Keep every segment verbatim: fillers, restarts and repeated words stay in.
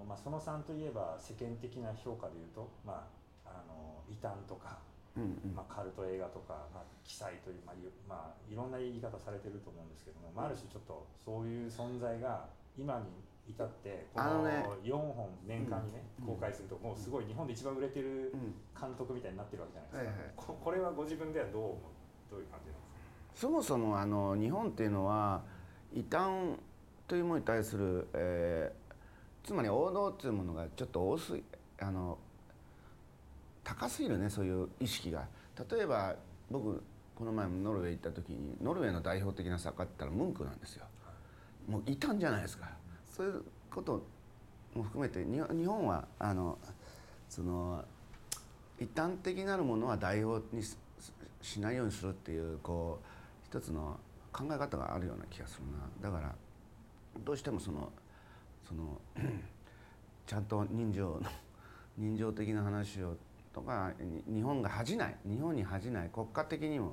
まあ、そのさんといえば世間的な評価でいうと、まあ、あの異端とか、うんうん、まあ、カルト映画とか、まあ、奇才という、まあまあ、いろんな言い方されてると思うんですけども、まあ、ある種ちょっとそういう存在が今に至ってこのよんほん年間にね、うん、公開するともうすごい日本で一番売れてる監督みたいになってるわけじゃないですか、はいはい、こ, これはご自分ではどう思うどういう感じなんですか？ そもそもあの日本っていうのは異端というものに対する、えー、つまり王道というものがちょっと多すぎあの高すぎるね、そういう意識が。例えば僕この前もノルウェー行った時にノルウェーの代表的な作家って言ったらムンクなんですよ。もう異端じゃないですか。そういうことも含めて日本はあのその異端的なるものは代表にしないようにするっていうこう一つの考え方があるような気がするな。だからどうしてもそのそのちゃんと人情の人情的な話をとか日本が恥じない日本に恥じない国家的にも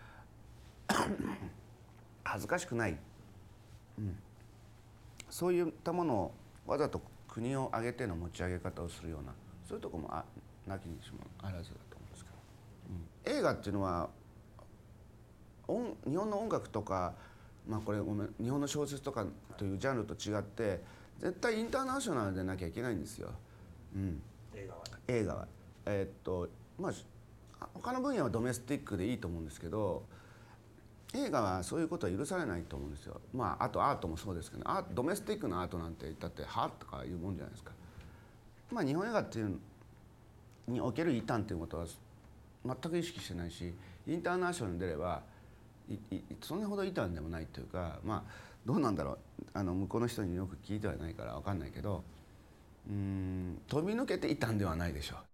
恥ずかしくない、うん、そういったものをわざと国を挙げての持ち上げ方をするようなそういうところもあなきにしもあらずだと思うんですけど、うん、映画っていうのは音日本の音楽とか、まあ、これごめん日本の小説とかというジャンルと違って絶対インターナショナルでなきゃいけないんですよ、うん、 映画は映画は。えー、っとまあ他の分野はドメスティックでいいと思うんですけど映画はそういうことは許されないと思うんですよ。まああとアートもそうですけどアートドメスティックなアートなんて言ったってはとかいうもんじゃないですか。まあ日本映画っていうにおける異端っていうことは全く意識してないしインターナショナルに出ればいいそれほど異端でもないというか、まあどうなんだろうあの向こうの人によく聞いてはないから分かんないけどうーん飛び抜けて異端ではないでしょう。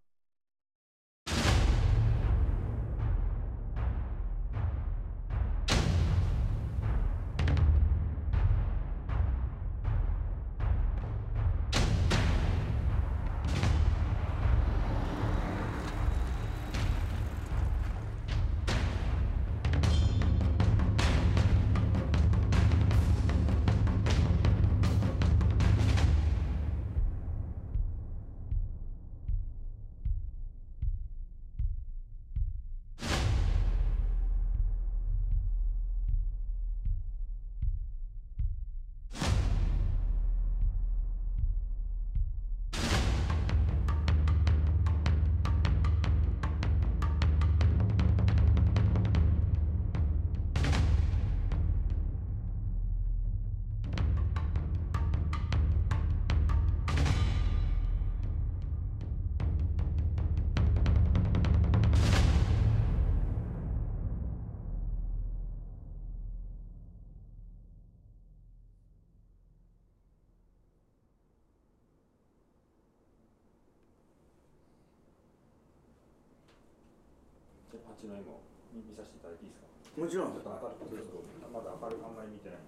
パチの絵も見させていただいていいですか？ もちろん。 ちょっと明るくまだ明るくあんまり見てない。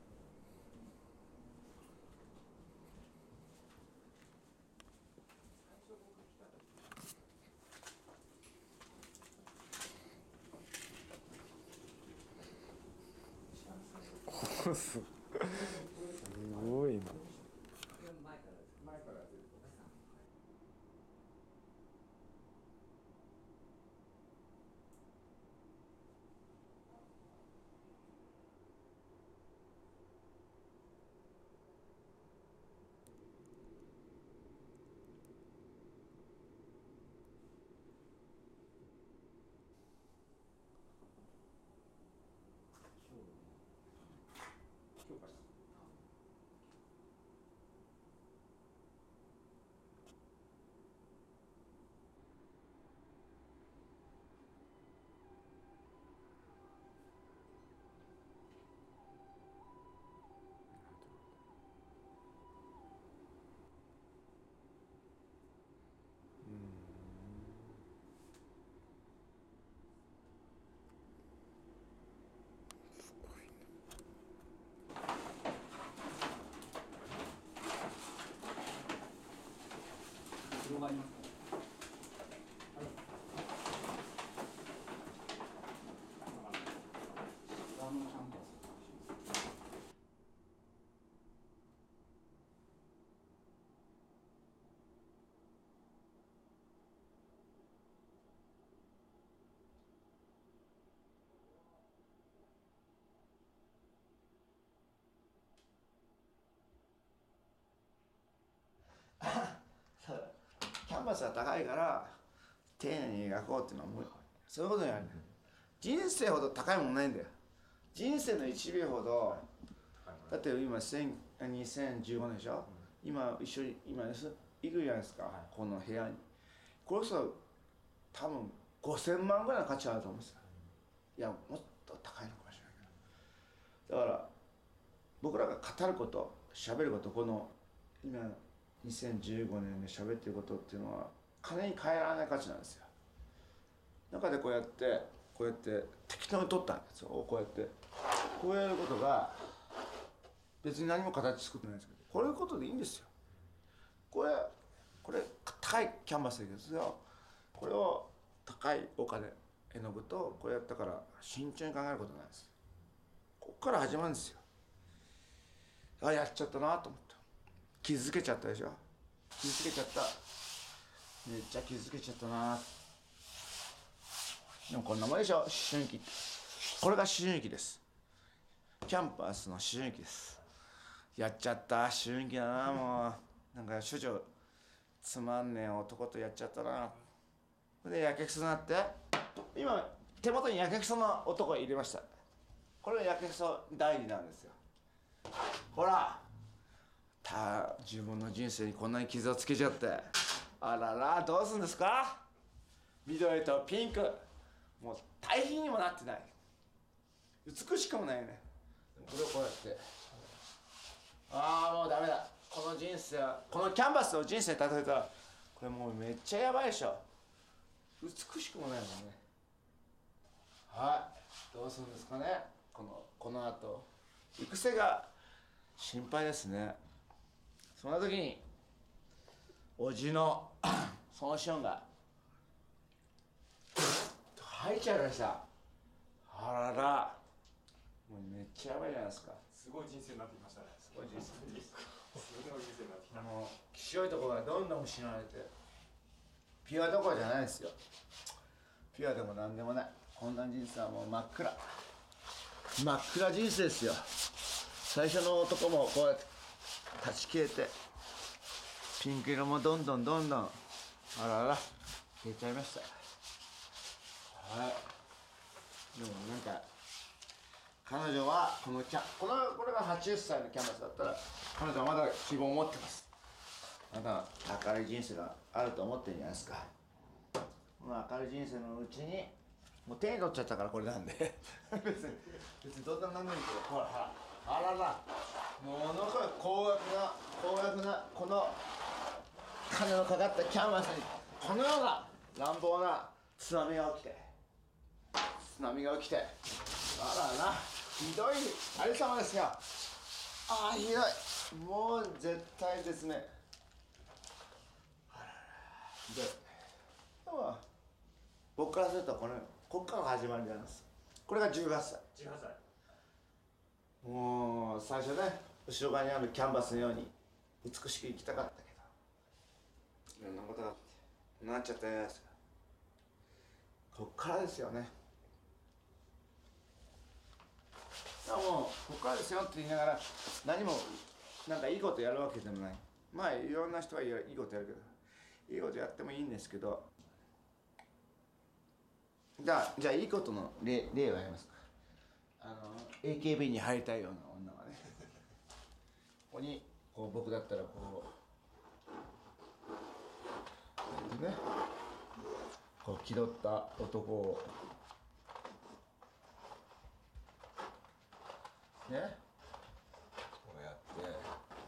すごいな。 強化したバスが高いから丁寧に描こうっていうのはもうそういうことにある、人生ほど高いもんないんだよ。人生のいちびょうほど、だって今にせんじゅうごねんでしょ、うん、今一緒に今行くじゃないですか、はい、この部屋に。これこそ多分ごせんまんぐらいの価値あると思うんですよ。いやもっと高いのかもしれないけど、だから僕らが語ること喋ること、この今にせんじゅうごねんで喋ってることっていうのは金に換えられない価値なんですよ。中でこうやってこうやって適当に取ったんですよ。こうやってこうやることが別に何も形作ってないんですけど、こういうことでいいんですよ。これこれ高いキャンバスですよ。これを高いお金絵の具とこれやったから慎重に考えることなんです。ここから始まるんですよ。あ、やっちゃったなと思った。傷つけちゃったでしょ。傷つけちゃった。めっちゃ傷つけちゃったな。でもこんなもんでしょ、思春期って。これが思春期です。キャンパスの思春期です。やっちゃった思春期だな。もうなんか処女つまんねえ男とやっちゃったな。でやけくそになって、今手元にやけくその男を入れました。これがやけくそ代理なんですよ。ほら、た自分の人生にこんなに傷をつけちゃって、あらら、どうするんですか。緑とピンク、もう対比にもなってない、美しくもないね。これをこうやって、ああもうダメだ、この人生は、このキャンバスを人生に例えたらこれもうめっちゃやばいでしょ。美しくもないもんね。はい、どうするんですかね、このこの後行く瀬が心配ですね。そんな時におじのそのションが吐いちゃいました。あらら、もうめっちゃやばいじゃないですか。 すごい人生になってきましたね。 すごい人生すごい人生になってきた。 もうきしょいところがどんどん失われて、ピュアどころじゃないですよ。ピュアでもなんでもない。こんな人生はもう真っ暗、真っ暗人生ですよ。最初の男もこうやって断ち切れて、ピンク色もどんどんどんどん、あらら消えちゃいました。はい。でもなんか彼女はこのキャこのこれがはちじゅっさいのキャンバスだったら、彼女はまだ希望を持ってます。まだ明るい人生があると思ってるんじゃないですか。この明るい人生のうちにもう手に取っちゃったからこれなんで別に別にどんななんでもいいけど、ほらほら、あらら、ものすごい高額な高額なこの金のかかったキャンバスにこのような乱暴な津波が起きて津波が起きて、あらら、ひどいありさまですよ。ああひどい、もう絶対ですね。あららひどい。でも僕からするとこのこっからが始まりなんです。これがじゅうはっさい。 じゅうはっさい。 もう最初ね、後ろ側にあるキャンバスのように美しく生きたかったけど、いろんなことがなっちゃったじゃないですか。こっからですよね。いやもうこっからですよって言いながら何もなんかいいことやるわけでもない。まあいろんな人はいいことやるけど、いいことやってもいいんですけど、じゃあじゃあいいことの例例をやりますか。あの エーケービー に入りたいような女がねここにこう僕だったらこうね、こう気取った男をねこうやって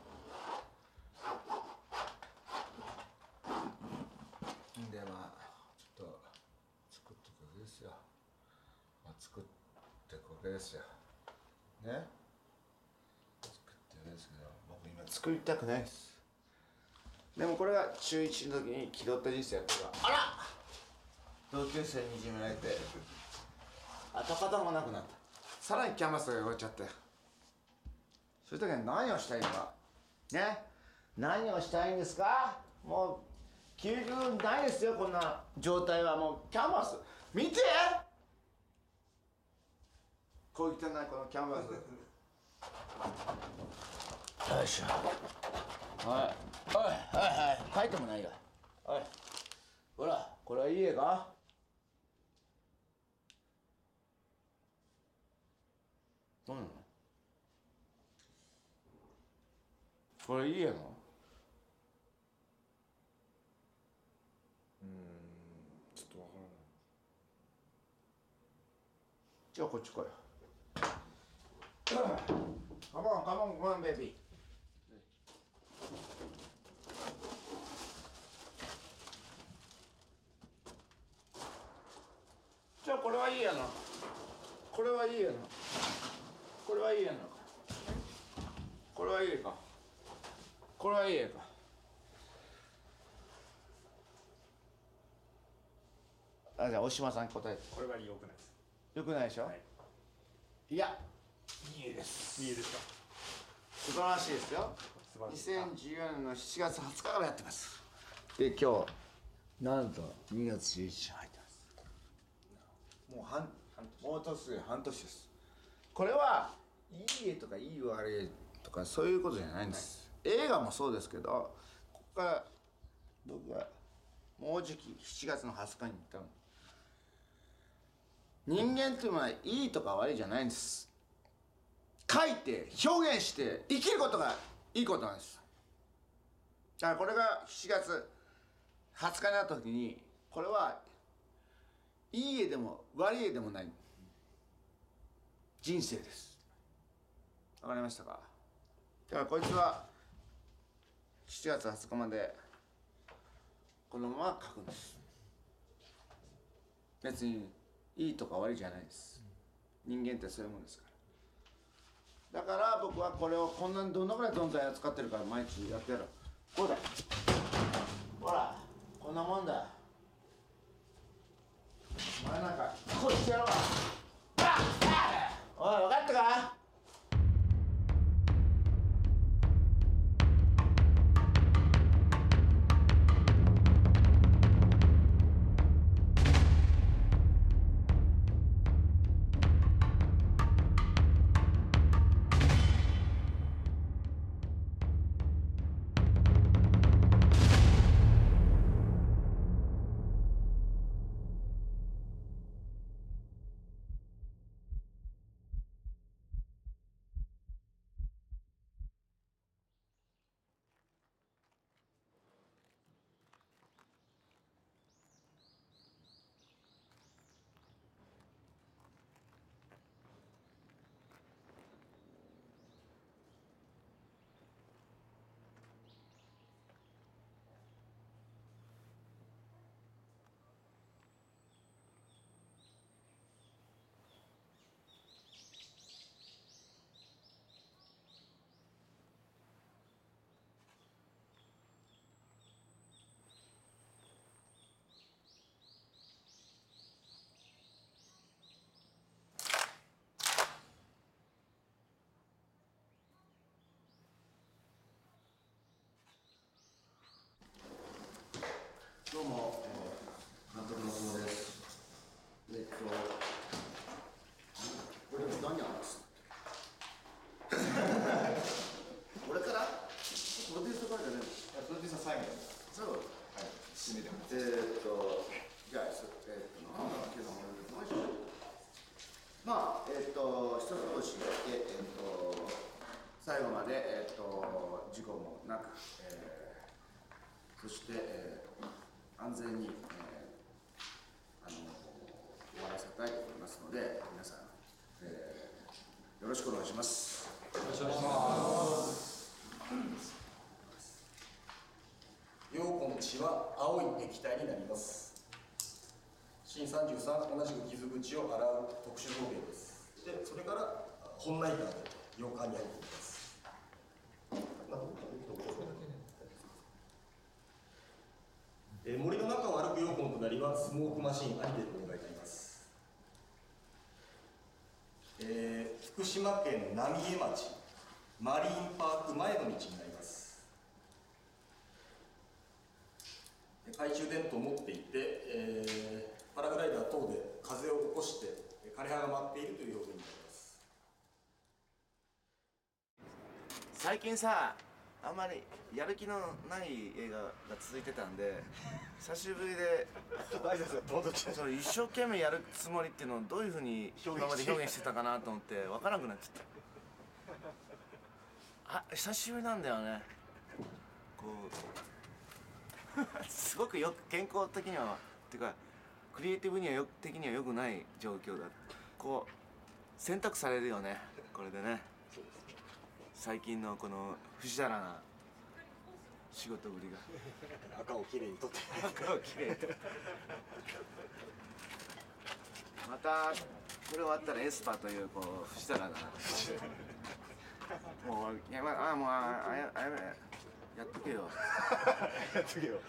でまあちょっと作ってくわけですよ。まあ、作ってくわけですよね。作ってるわけですけど、僕今作りたくないです。でもこれが中いちの時に気取った人生やったら、あら同級生にいじめられて跡形もなくなった。さらにキャンバスが汚れちゃって、そういう時に何をしたいのかね、何をしたいんですか。もう究極ないですよ、こんな状態は。もうキャンバス見て、こう汚いこのキャンバスよいしょ、はいはいはいはい、書いてもないよ。 おい、ほら、これはいい絵か？どうなの？これいい絵なの？ うん、ちょっとわからない。 じゃあこっち来いよ。カモンカモンカモンベイビー。じゃあこれはいいやな。これはいいやな。これはいいやな。これはいいか。これはいい絵か。あ、じゃあ大島さんに答えて。 これは良くないです。 よくないでしょ、はい、いや、いい絵です。 いいですか。 素晴らしいですよ。にせんじゅうよねんのしちがつはつかからやってます。で、今日なんとにがつじゅういちにちに入ってます。もう半もうすぐ半年です。これはいい絵とかいい悪い絵とかそういうことじゃないんです。映画もそうですけど、ここから僕はもうじきしちがつのはつかに言ったの。人間っていうのはいいとか悪いじゃないんです。書いて表現して生きることがいいことなんです。だからこれがしちがつはつかになった時に、これはいい絵でも悪い絵でもない人生です。わかりましたか？だからこいつはしちがつはつかまでこのまま書くんです。別にいいとか悪いじゃないです。人間ってそういうもんですから。だから僕はこれをこんなにどのぐらい存在扱ってるから毎日やってやる。こうだ、ほらこんなもんだ。お前なんかこうしてやろうか。おい、分かったか？どうも、えー、監督の友です。えっと、これ何やるんです俺からプロデューサーからじゃないの？ プロデューサー最後です。 そう。 はい。締めてます。 えー、っと、じゃあ、えー、っと、なんだっけな、まあ、えー、っと、一つ同士で、えー、っと、最後まで、えー、っと、事故もなく、えー、そして、えー、安全に、えー、あの終わらせたいと思いますので、皆さん、えー、よろしくお願いします。 よろしくお願いします。陽子の血は青い液体になります。シーンさんじゅうさん、同じく傷口を洗う特殊造形です。で、それから本ナイターで洋館に入っていきます。えー、森の中を歩く陽子の隣はスモークマシーンありでお願いいたします。えー、福島県浪江町マリーンパーク前の道になります。懐中電灯を持っていて、えー、パラグライダー等で風を起こして枯葉が舞っているという表現になります。 最近さ、 あんまりやる気のない映画が続いてたんで、久しぶりでそれ一生懸命やるつもりっていうのをどういうふうに今まで表現してたかなと思って分からなくなっちゃった。あ、久しぶりなんだよね。こうすごくよく健康的にはっていうかクリエイティブにはよ的には良くない状況だ。こう選択されるよね、これでね。最近のこの不死だらな仕事ぶりが赤をきれいに取って赤をきれいにまたこれ終わったらエスパーというこう不死だらなもうやばい、あもうああやあやめやっとけよやっとけよ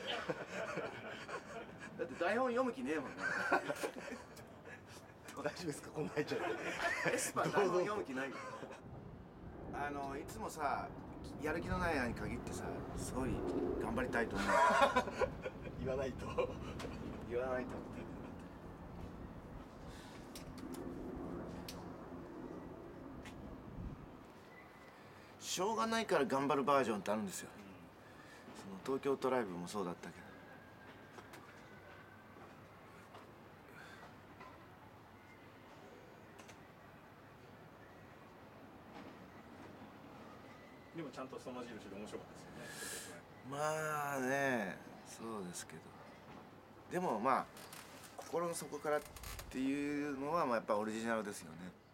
だって台本読む気ねえもんね大丈夫ですか、こんな入っちゃってエスパー台本読む気ないよ。あのいつもさやる気のない間に限ってさすごい頑張りたいと思う言わないと言わないとしょうがないから頑張るバージョンってあるんですよ、その東京トライブもそうだったけど。 でもちゃんとその印で面白かったですよね。 まあね、そうですけど、でもまあ心の底からっていうのはまあやっぱオリジナルですよね。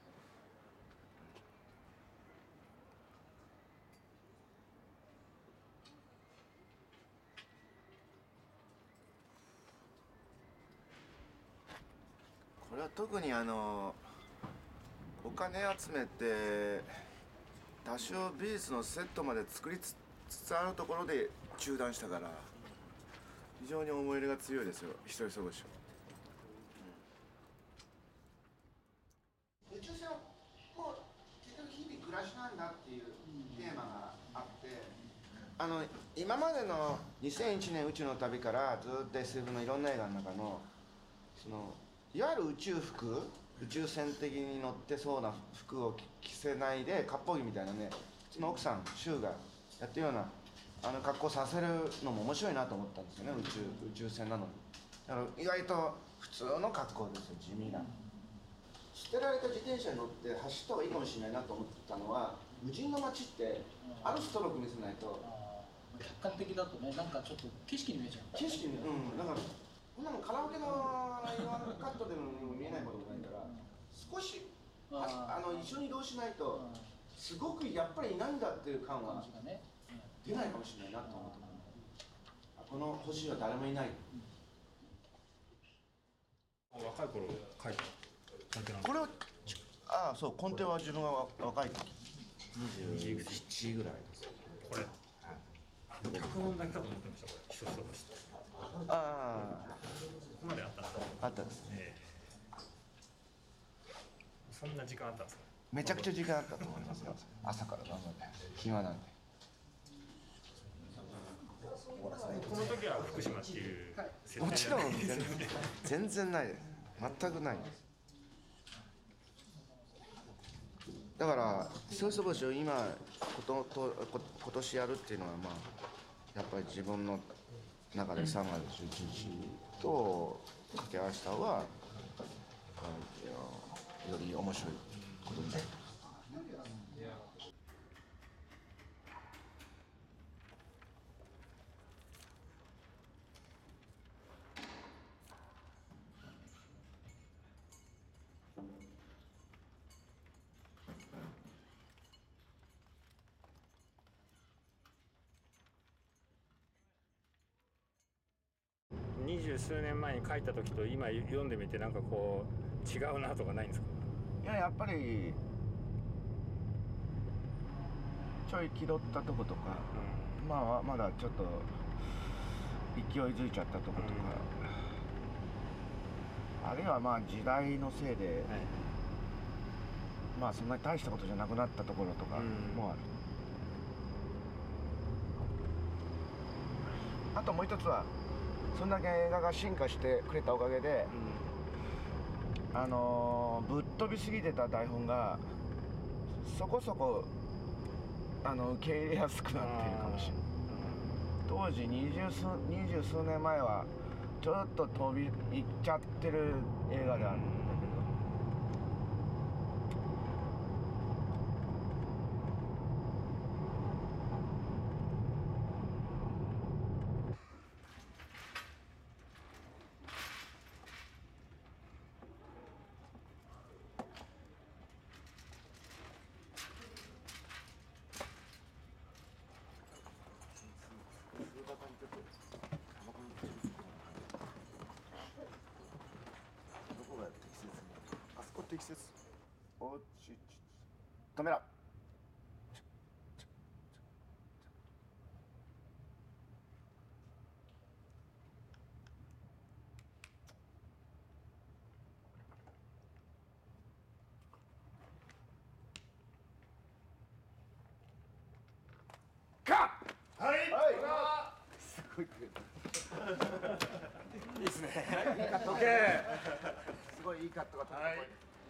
これは特にあのお金集めて多少美術のセットまで作りつつあるところで中断したから非常に思い入れが強いですよ、一人過ごし。宇宙船はもう結局日々暮らしなんだっていうテーマがあって、あの今までのにせんいちねん宇宙の旅からずっと エスエフ のいろんな映画の中のそのいわゆる宇宙服、宇宙船的に乗ってそうな服を着せないで割烹着みたいなね、その奥さんシュウがやってるようなあの格好させるのも面白いなと思ったんですよね、宇宙宇宙船なのに。だから意外と普通の格好ですよ、地味な。捨てられた自転車に乗って走った方がいいかもしれないなと思ったのは、無人の街ってあるストローク見せないと客観的だとね、なんかちょっと景色に見えちゃう。 景色に、うん、だからこんなのカラオケのカットでも見えないこともないから、少しあの一緒に移動しないとすごくやっぱりいないんだっていう感は出ないかもしれないなと思って、この星は誰もいない。 若い頃書いたコンテナこれはああそう、コンテは自分が若い時にじゅうななぐらいです。 これ脚本だけかと思ってました。これ一つ一つああ、 ここまであったんですか。 あったんです、 えー、そんな時間あったんですか。 めちゃくちゃ時間あったと思いますよ朝から晩まで暇なんで。 この時は福島っていう設定もちろん全然全然ないです、全くないです。だからそういう星を今こととこ今年やるっていうのは、まあやっぱり自分の中でさんがつじゅういちにちと掛け合わせた方がより面白いことになる。 二十数年前に書いた時と今読んでみてなんかこう違うなとかないんですか。 いや、やっぱりちょい気取ったとことか、うん、まあまだちょっと勢いづいちゃったとことか、うん、あるいはまあ時代のせいで、はい、まあそんなに大したことじゃなくなったところとかもある、うん、あともう一つはそんだけ映画が進化してくれたおかげで、うん、あのー、ぶっ飛びすぎてた台本がそこそこあの受け入れやすくなっているかもしれない。当時二十数二十数年前はちょっと飛びいっちゃってる映画であるんだけど。 適切。 おちち止めろ。かはい。 はい。すごい。いいですね。いいカット。オッケー。すごいいいカットが取れた。はい。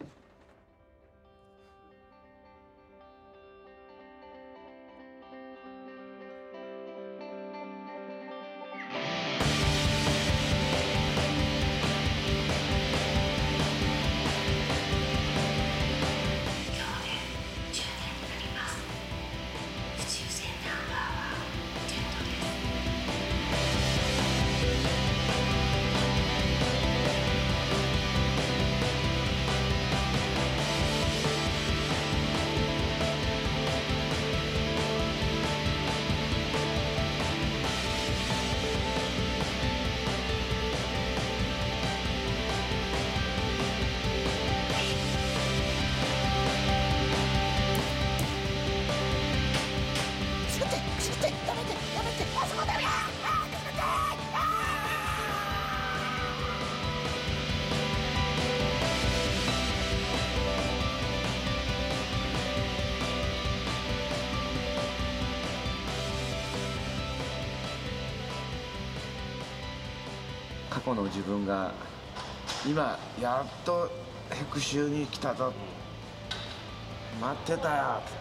過去の自分が今やっと復讐に来たぞ、待ってたよっつって。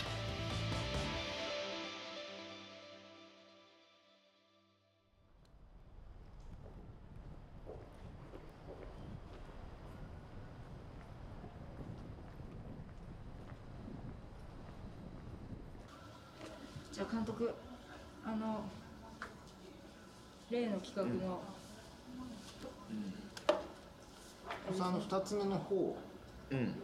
じゃあ監督、あの例の企画の、 うん、あのふたつめの方で、うん、いい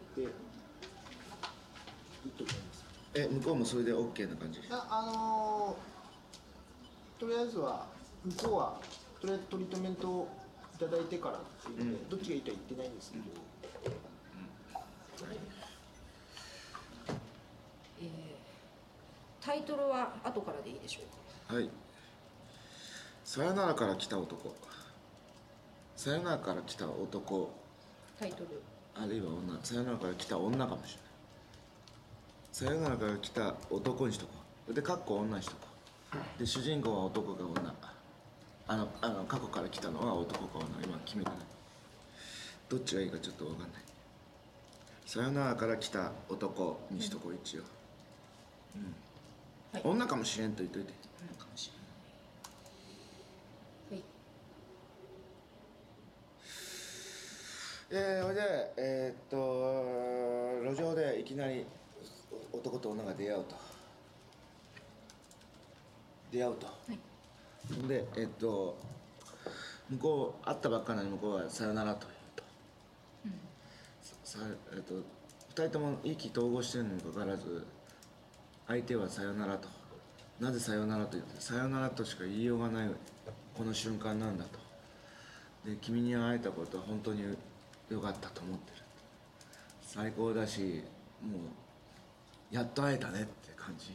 と思います。 え、向こうもそれで OK な感じ？ あ、あのー、とりあえずは向こうはとりあえずトリートメントをいただいてからっていうので、うん、どっちがいいとは言ってないんですけど、うんうん、 えー、タイトルは後からでいいでしょうか？ はい。さよならから来た男、さよならから来た男、 タイトルあるいは女、さよならから来た女かもしれない。さよならから来た男にしとこう。で、かっこ女にしとこう。で、主人公は男か女。あの、あの過去から来たのは男か女、今決めてない。どっちがいいかちょっと分かんない。さよならから来た男にしとこう、一応。うん。はい、女かもしれんと言っといて。 女かもしれん。はい。 えー、ほいで、えー、っと、路上でいきなり男と女が出会うと。出会うと。はい。で、えー、っと、向こう、会ったばっかなのに向こうはさよならと言うと。うん。さ、えー、っと、二人とも意気投合してるにもかかわらず、相手はさよならと。なぜさよならと言って、さよならとしか言いようがないこの瞬間なんだと。で、君に会えたことは本当によかったと思ってる。最高だし、もうやっと会えたねって感じ。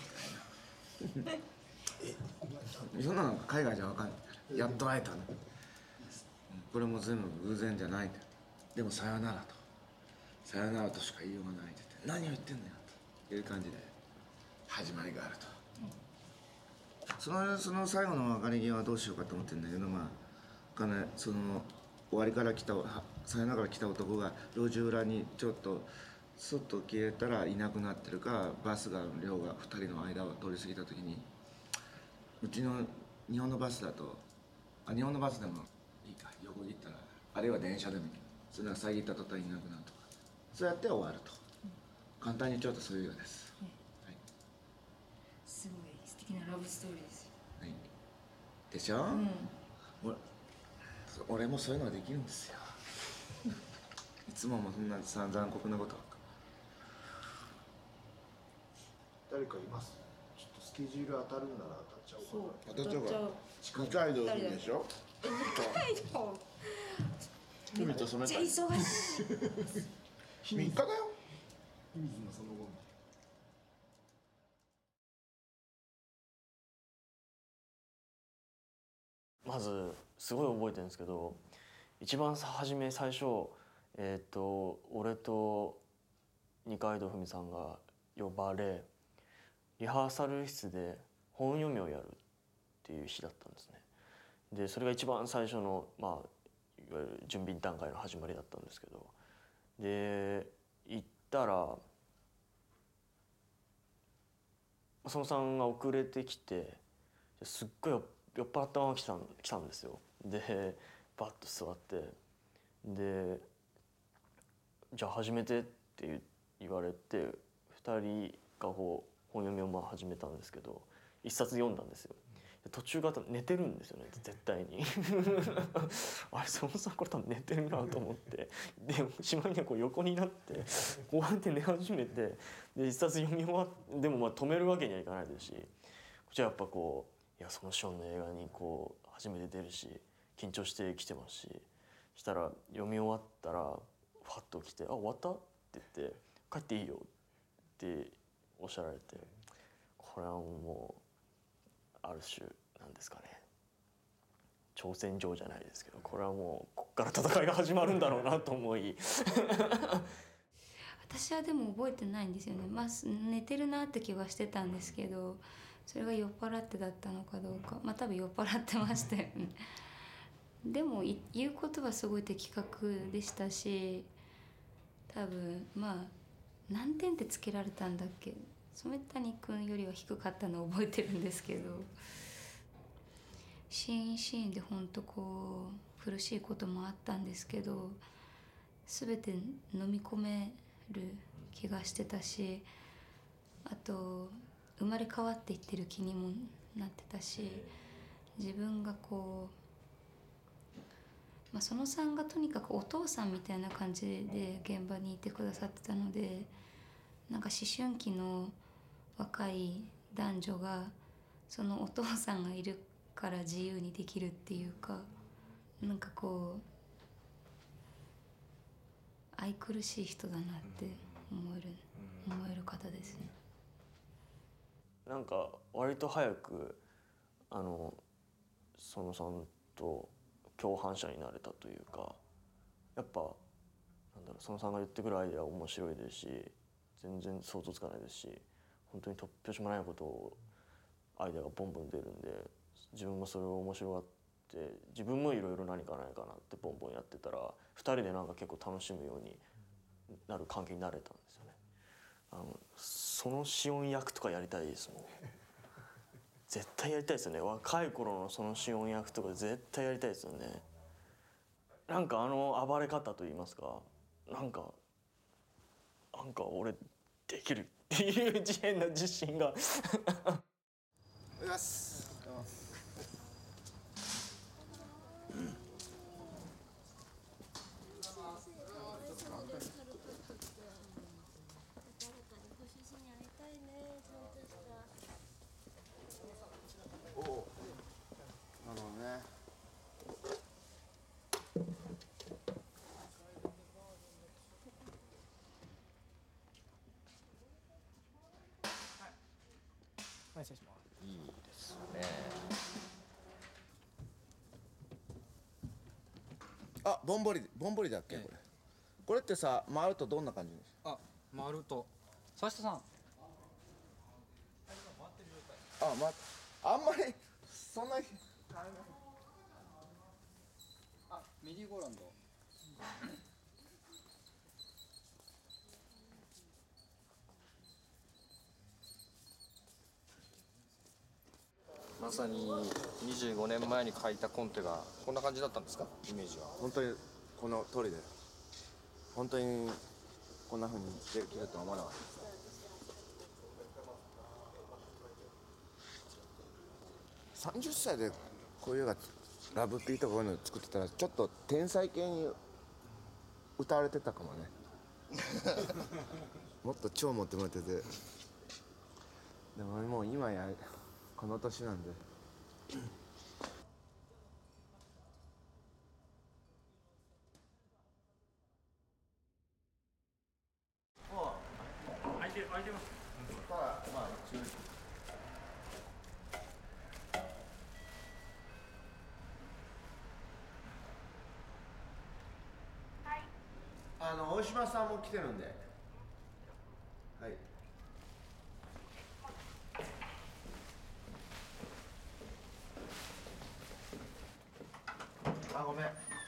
そんなの海外じゃ分かんない。やっと会えたね。これも全部偶然じゃないんだ。でもさよならと。さよならとしか言いようがないって言って、何を言ってんだよという感じで始まりがあると。そのその最後の別れ際はどうしようかと思ってるんだけど、まあかなその終わりから来たさよならから来た男が路地裏にちょっとスッと消えたらいなくなってるか、バスが量がふたりの間を通り過ぎた時に、うちの日本のバスだと、あ日本のバスでもいいか、横切ったら、あるいは電車でもいい、それが遮った途端いなくなるとか、そうやって終わると、簡単に言っちゃうとそういうようです、はい、 すごい素敵なラブストーリーですよ、 はい、でしょ、うん、俺, 俺もそういうのができるんですよいつももそんな残酷なこと誰かいます？ちょっとスケジュール当たるんなら当たっちゃおうかな。 当たっちゃうか。 二階堂でしょ？ 二階堂めっちゃ忙しい。三日だよ。秘密のその後。 まずすごい覚えてるんですけど、一番初め最初えっと俺と二階堂ふみさんが呼ばれ、リハーサル室で本読みをやるっていう日だったんですね。でそれが一番最初の、まあ、いわゆる準備段階の始まりだったんですけど、で行ったらそのさんが遅れてきて、すっごい酔っ払ったまま来たん、来たんですよ。でバッと座ってで「じゃあ始めて」って言われて、ふたりがこう本読みをまあ始めたんですけど、一冊読んだんですよ。途中から寝てるんですよね、絶対にあれそのさんこれ多分寝てるなと思って、でしまいにはこう横になってこうやって寝始めて、で一冊読み終わってでもまあ止めるわけにはいかないですし、こっちはやっぱこういやそのショーンの映画にこう初めて出るし緊張してきてますし、したら読み終わったらファッと来て「あ終わった?」って言って「帰っていいよ」っておっしゃられて、これはもうある種なんですかね、挑戦状じゃないですけど、これはもうこっから戦いが始まるんだろうなと思い私はでも覚えてないんですよね。まあ寝てるなって気はしてたんですけど、それが酔っ払ってだったのかどうか、まあ多分酔っ払ってましたよねでも言うことはすごい的確でしたし、多分まあ何点ってつけられたんだっけ、染谷君よりは低かったのを覚えてるんですけど、シーンシーンで本当こう苦しいこともあったんですけど、全て飲み込める気がしてたし、あと生まれ変わっていってる気にもなってたし、自分がこう、まあ、そのさんがとにかくお父さんみたいな感じで現場にいてくださってたので、なんか思春期の若い男女がそのお父さんがいるから自由にできるっていうか、なんかこう愛くるしい人だなって思える、思える方ですね。 なんか割と早くあのそのさんと共犯者になれたというか、やっぱなんだろう、そのさんが言ってくるアイデアは面白いですし、全然想像つかないですし、本当に突拍子もないことをアイデアがボンボン出るんで、自分もそれを面白がって自分もいろいろ何かないかなってボンボンやってたら、ふたりでなんか結構楽しむようになる関係になれたんですよね。あのそのシオン役とかやりたいですもん絶対やりたいですよね。若い頃のそのシオン役とか絶対やりたいですよね。なんかあの暴れ方といいますか、なんかなんか俺できるっていう変な自信がお願いします。 いいですね。あ、ぼんぼり、ぼんぼりだっけ、これ。これってさ、回るとどんな感じです。 あ、回ると。佐下さん。 あ、ま、あんまり、そんなに。 あ、メリーゴーランド。 まさににじゅうごねんまえに描いたコンテがこんな感じだったんですか？イメージは。 本当にこの通りで、本当にこんな風にできるとは思わなかったです。さんじゅっさいでこういうがラブピーとかこういうの作ってたらちょっと天才系に歌われてたかもね。もっと超持ってもらってて、でももう今やこの年なんで。 空いて空いてます。 ただまあ一応あの大島さんも来てるんで、はい。あ、ごめん。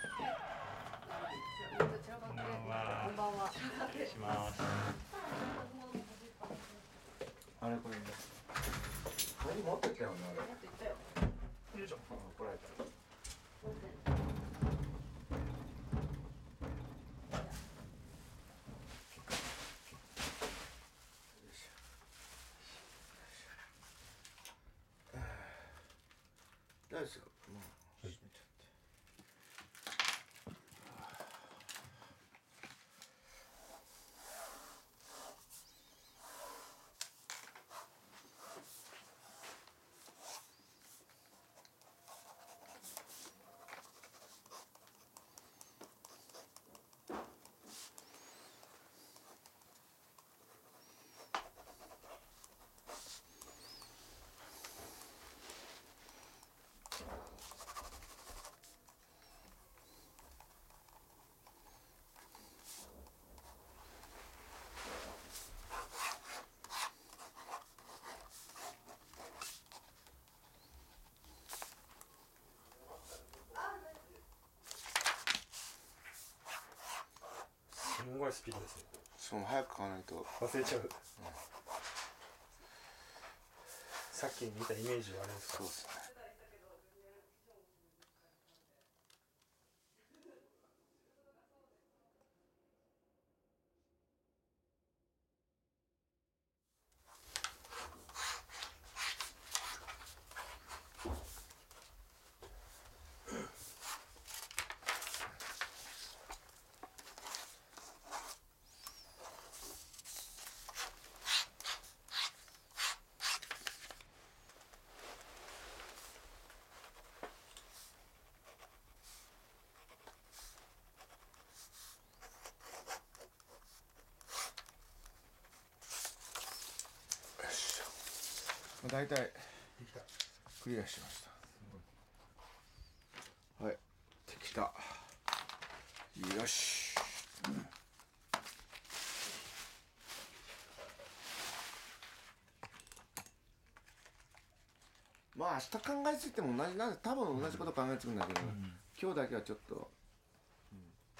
こんばんは。こんばんは。失礼します。 あれこれ。何持ってったよね。 持ってったよ。 よいしょ。怒られた。大丈夫ですよ。もう閉めちゃって。 すごいスピードですよ。 そう、早く買わないと忘れちゃう。うん、さっき見たイメージはあれですか？ そうですね。大体クリアしました。はい、できた。よし。まあ明日考えついても同じなんで、多分同じこと考えつくんだけど、うん、今日だけはちょっと、うん、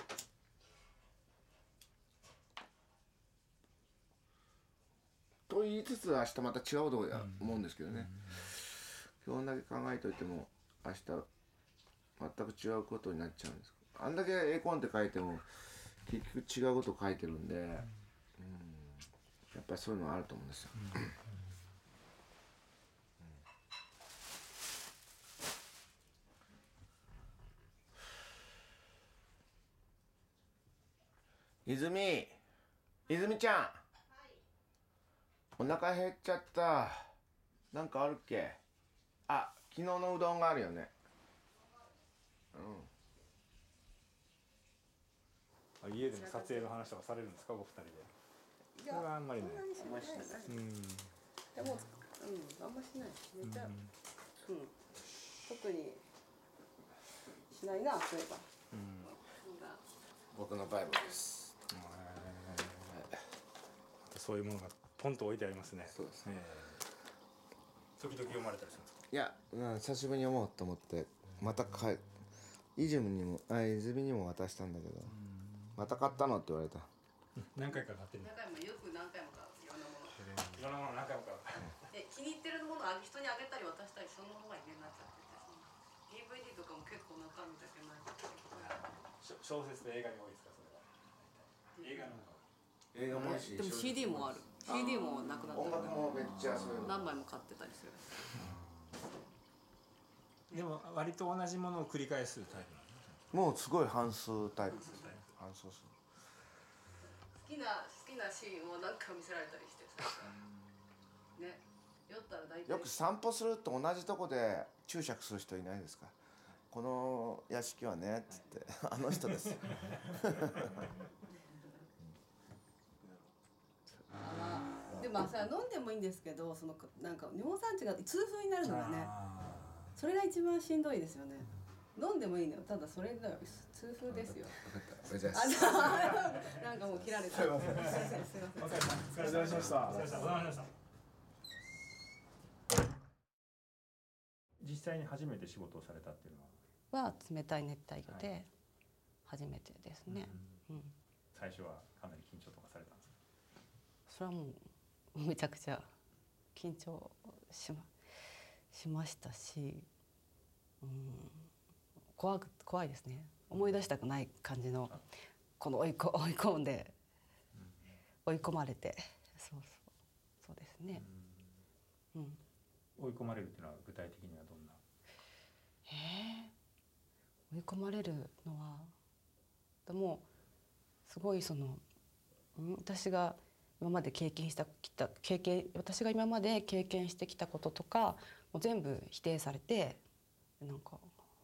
と言いつつ明日また違うことを思うんですけどね、うん、今日だけ考えといても明日全く違うことになっちゃうんです。あんだけ絵コンって書いても結局違うことを書いてるんで、うん、やっぱりそういうのはあると思うんですよ、うん泉、泉ちゃん、はい、お腹減っちゃった。なんかあるっけ？あ、昨日のうどんがあるよね。 うん。家でも撮影の話とかされるんですか、お二人で？いや、それはあんまりね。 そんなにしない。うん。でも、うん、あんましない。めっちゃ、うん、うん、特にしないな、そういえば。うん。 僕のバイブルです。 そういうものがポンと置いてありますね。 そうですね。 時々読まれたりするんですか？ いや、うん、久しぶりに読もうと思ってまた買い、イジュムにもあ泉にも渡したんだけど、また買ったのって言われた。 何回か買ってる。 何回もよく何回も買ういろんなもの。 ろんなもの何回も買う。 え気に入ってるものを人にあげたり渡したりそのままになっちゃってて、ディーブイディー とかも結構中身だけない小説と映画に多いですかそれは。映画の方。 映画もあるし。 でも シーディー もある。シーディー もなくなった。 音楽もめっちゃそういうの。 何枚も買ってたりする。 でも割と同じものを繰り返すタイプ。 もうすごい半数タイプ。半数数。 好きな好きなシーンを何回も見せられたりしてさ。ね。酔ったら大体。 よく散歩すると同じとこで注釈する人いないですか。この屋敷はねっつってあの人です。 でもさ飲んでもいいんですけど、そのなんか尿酸値が痛風になるのがね、それが一番しんどいですよね。飲んでもいいのよ。ただそれが痛風ですよ。なんかもう切られた。すいません。すいません。 お疲れ様でした。お疲れ様でした。実際に初めて仕事をされたっていうのは。 は冷たい熱帯魚で初めてですね。 うん。最初はかなり緊張とかされたんですか。 それはもうめちゃくちゃ緊張しましましたし、うん、怖く怖いですね。思い出したくない感じのこの追いこ追い込んで追い込まれて、そうそうそうですね。うん。 追い込まれるっていうのは具体的にはどんな？ えー、追い込まれるのはでもすごいその、うん、私が今まで経験したきた経験私が今まで経験してきたこととかもう全部否定されて、なんか、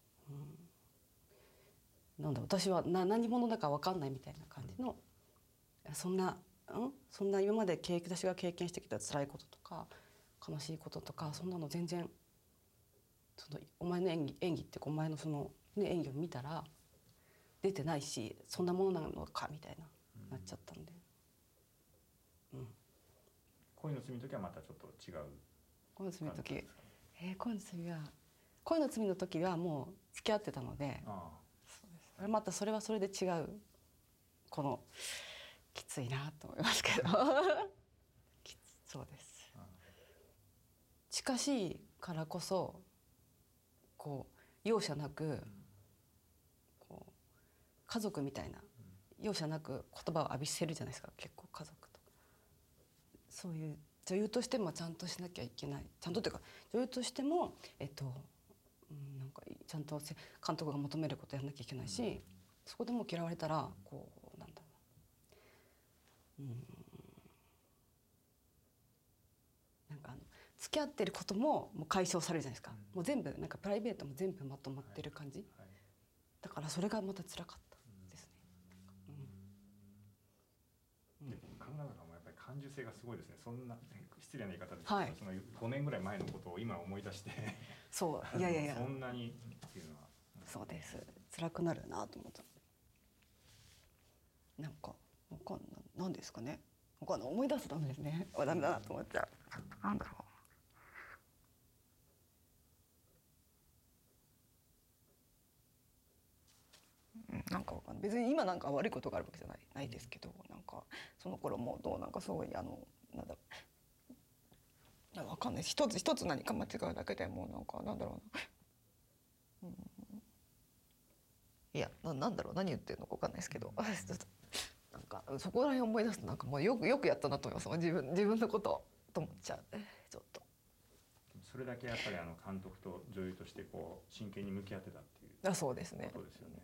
うん、なんだ私はな何者だか分かんないみたいな感じの、うん、そんな、うん、そんな今まで経私が経験してきた辛いこととか悲しいこととかそんなの全然そのお前の演技演技っていうかお前のその、ね、演技を見たら出てないしそんなものなのかみたいな、うん、なっちゃったんで。うん、 恋の罪の時はまたちょっと違う。 恋の罪の時、えー、恋の罪は恋の罪の時はもう付き合ってたので、ああそうです。またそれはそれで違うこのきついなと思いますけどきつそうです。ああ近しいからこそこう容赦なく、うん、こう家族みたいな、うん、容赦なく言葉を浴びせるじゃないですか結構家族と。そういう女優としてもちゃんとしなきゃいけないちゃんとっていうか女優としてもえっと、うん、なんかちゃんと監督が求めることやらなきゃいけないし、うん、そこでもう嫌われたらこうなんだろう、うん、なんかあの付き合ってることももう解消されるじゃないですか、うん、もう全部なんかプライベートも全部まとまってる感じ、はいはい、だからそれがまた辛かったですね。 うんうん、考え方もやっぱり感受性がすごいですね。そんな失礼な言い方ですけど、はい、そのごねんぐらい前のことを今思い出してそういやいやいやそんなにっていうのは、 うん、そうです辛くなるなと思った。なんかわかんないなんですかねわかんない思い出すとダメですねダメだなと思っちゃう。なんだろうなんか別に今なんか悪いことがあるわけじゃないないですけど、なんかその頃もどうなんかすごいあのなんだろうわかんない一つ一つ何か間違うだけでもうなんかなんだろうな、うん、いや な, なんだろう何言ってるのかわかんないですけどなんかそこら辺思い出すとなんかもうよくよくやったなと思います。自分自分のことと思っちゃうちょっと。 それだけやっぱりあの監督と女優としてこう真剣に向き合ってたっていうあそうですね。 ことですよね。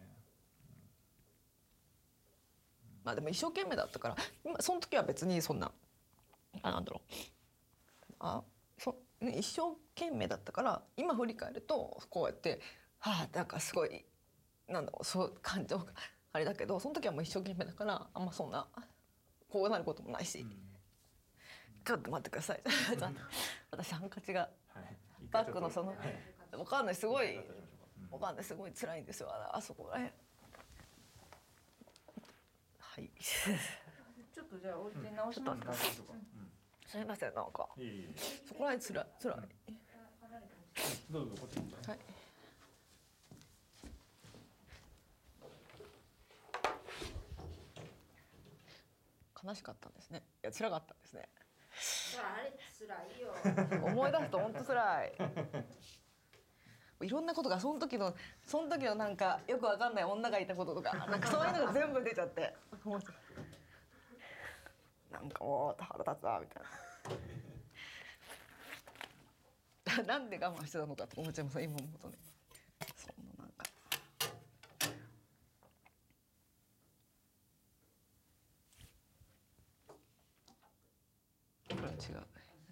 まあでも一生懸命だったから今その時は別にそんなあなんだろうあそ一生懸命だったから今振り返るとこうやってはあなんかすごいなんだろうそう感情があれだけどその時はもう一生懸命だからあんまそんなこうなることもないし、うん、ちょっと待ってください私ハンカチが、はい、バッグのそのわかんないすごいわかんないすごい辛いんですよあそこらへん。はい。ちょっとじゃあ置いて直しますか。すみませんなんか。いいいいそこらへんつらつらい。 どうぞこっちに。はい。悲しかったんですね。いや辛かったんですね。 あれ辛いよ。 思い出すと本当辛い。いろんなことがその時のその時のなんかよくわかんない女がいたこととかなんかそういうのが全部出ちゃってなんかもう腹立つわみたいななんで我慢してたのかと思っちゃいます今思うとね。そんななんかこれは違う。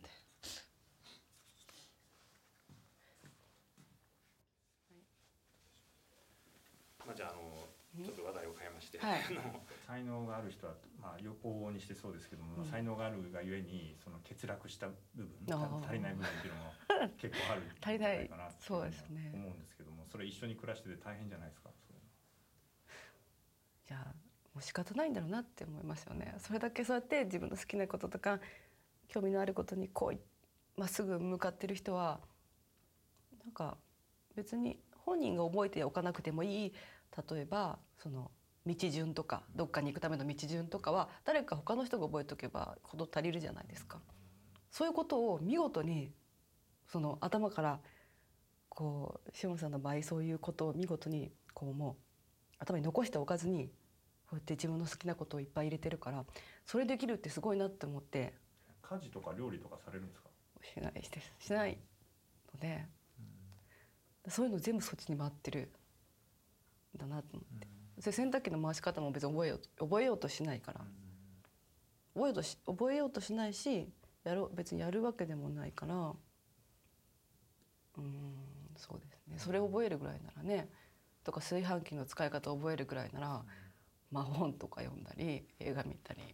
まあ、じゃあ、あのちょっと話題を変えまして、 はい、 あの才能がある人は、まあ、往々にしてそうですけども、うん、才能があるがゆえにその欠落した部分足りない部分っていうのも結構あるんじゃないかなと思うんですけども、それ一緒に暮らしてて大変じゃないですか。そういうのじゃあもう仕方ないんだろうなって思いますよね。それだけそうやって自分の好きなこととか興味のあることにこうまっすぐ向かってる人はなんか別に本人が覚えておかなくてもいい、例えばその道順とかどっかに行くための道順とかは誰か他の人が覚えておけば事足りるじゃないですか。そういうことを見事にその頭からこうしおんさんの場合そういうことを見事にこうもう頭に残しておかずにこうやって自分の好きなことをいっぱい入れてるからそれできるってすごいなって思って。 家事とか料理とかされるんですか？ しないです。しないので、うん、そういうの全部そっちに回ってるんだなと思って、うん、それ洗濯機の回し方も別に覚えようと覚えようとしないから、うん、覚えようとし覚えようとしないしやろ別にやるわけでもないから、うんそうですね。それを覚えるぐらいならねとか炊飯器の使い方を覚えるぐらいなら、うん、まあ本とか読んだり映画見たり。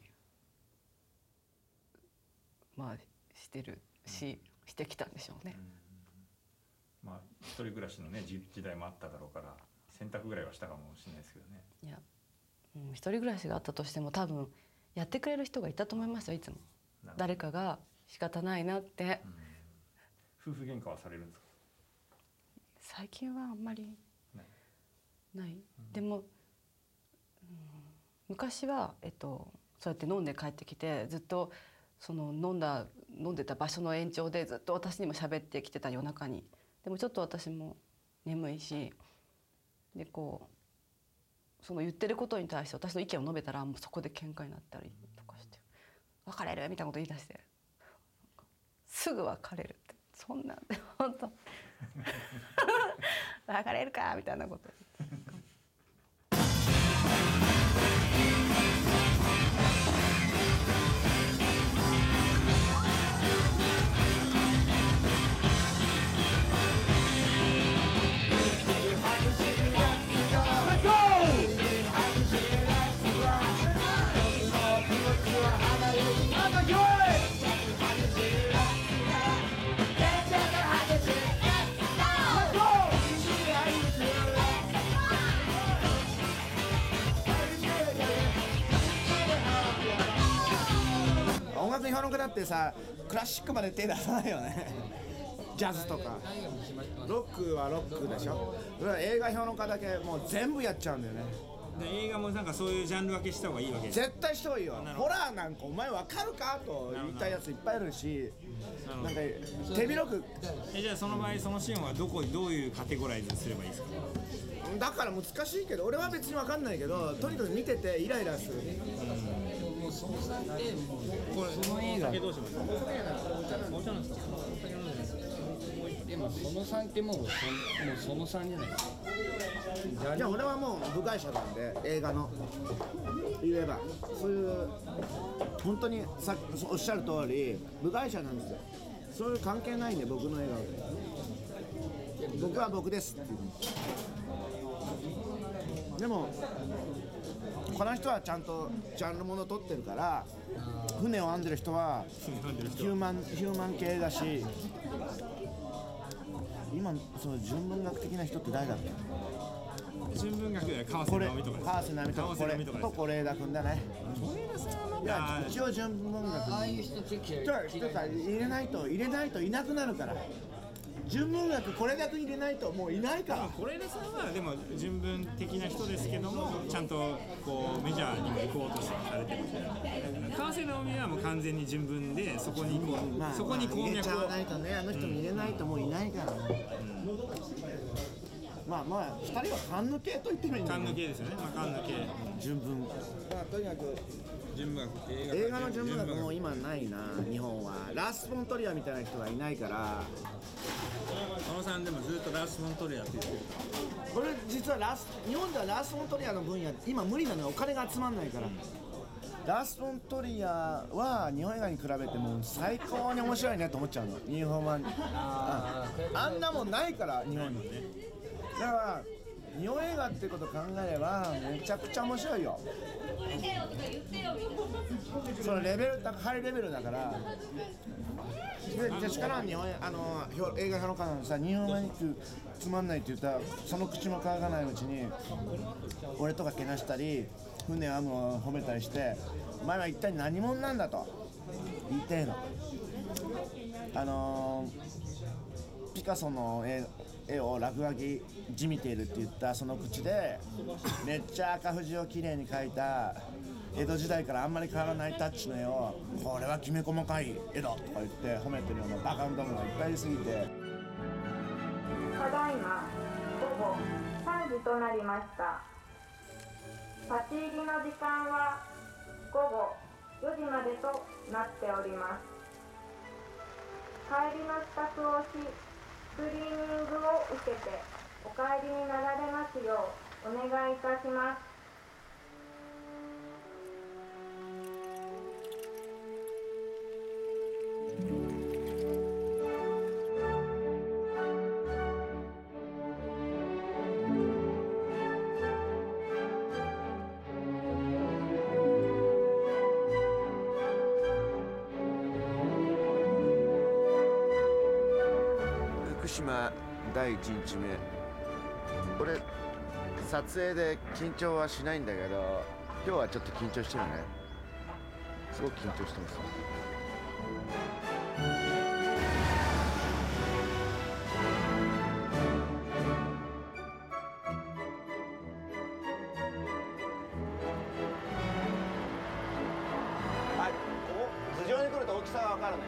まあしてるし、してきたんでしょうね。 うん、まあ一人暮らしのね時代もあっただろうから洗濯ぐらいはしたかもしれないですけどね。 いや、うん、一人暮らしがあったとしても多分やってくれる人がいたと思いますよいつも。誰かが仕方ないなって、 うん。夫婦喧嘩はされるんですか？ 最近はあんまりない。ない。うん、でも、うん、昔はえっとそうやって飲んで帰ってきてずっと。その飲んだ飲んでた場所の延長でずっと私にも喋ってきてた夜中に。でもちょっと私も眠いしでこうその言ってることに対して私の意見を述べたらもうそこで喧嘩になったりとかして別れるみたいなこと言い出してすぐ別れるってそんなんで本当別れるかみたいなこと評論家だってさクラシックまで手出さないよねジャズとかロックはロックでしょ。映画評論家だけもう全部やっちゃうんだよね。 で映画もなんかそういうジャンル分けした方がいいわけです。 絶対した方がいいよ。ホラーなんかお前わかるかと言いたいやついっぱいいるし、なんか手広くえじゃあその場合そのシーンはどこどういうカテゴライズすればいいですか？ だから難しいけど俺は別にわかんないけどとにかく見ててイライラする。 もうそのさんでこれその映画酒どうしますか？お茶なんですか？お酒飲んでないですか？でもそのさんってもうそもうそのさんじゃないですか。 いや俺はもう部外者なんで映画の言えばそういう本当にさおっしゃる通り部外者なんですよ。そういう関係ないんで僕の映画で僕は僕ですっていう。でもこの人はちゃんとジャンルもの撮ってるから船を編んでる人はヒューマンヒューマン系だし今その純文学的な人って誰だっけ？ 純文学で川瀬直美とかです。 川瀬直美とかこれと是枝君だね。いや一応純文学ああいう人結構人か入れないと入れないといなくなるから純文学これだけ入れないともういないから。 是枝さんはでも純文的な人ですけども、ちゃんとこうメジャーにも行こうとされてる。川瀬直美はもう完全に純文で、そこにこう、まあ、そこに鉱脈を入れちゃわないとね、あの人も入れないともういないからね。うん、まあまあふたりはカンヌ系と言ってもいいんだカンヌ系ですよね。まあカンヌ系。 純文。まあとにかく純文学、 映画の純文学も今ないな、日本は。ラス・フォントリアみたいな人がいないから。 小野さんでもずっとラス・フォントリアって言ってる。 これ実はラス日本ではラス・フォントリアの分野今無理なのよ、お金が集まんないから。ラス・フォントリアは日本映画に比べても最高に面白いねと思っちゃうの、日本は。あ, あんなもんないから日本に。だから日本映画ってことを考えればめちゃくちゃ面白いよ。そのレベルハイレベルだから。でしから日本あの映画評論家のさ、日本映画つまんないって言ったらその口も乾かないうちに俺とかけなしたり船アムを褒めたりして「お前は一体何者なんだ」と言いてえの。あのー、ピカソの絵絵を落書きじみているって言ったその口でめっちゃ赤富士をきれいに描いた江戸時代からあんまり変わらないタッチの絵をこれはきめ細かい絵だとか言って褒めてるようなバカンどもがいっぱいいすぎて。 ただいま午後さんじとなりました。立ち入りの時間は午後よじまでとなっております。帰りの支度をしクリーニングを受けてお帰りになられますようお願いいたします。 だいいちにちめ、俺撮影で緊張はしないんだけど今日はちょっと緊張してるね。すごく緊張してます。 はい、頭上に来ると大きさが分かるね。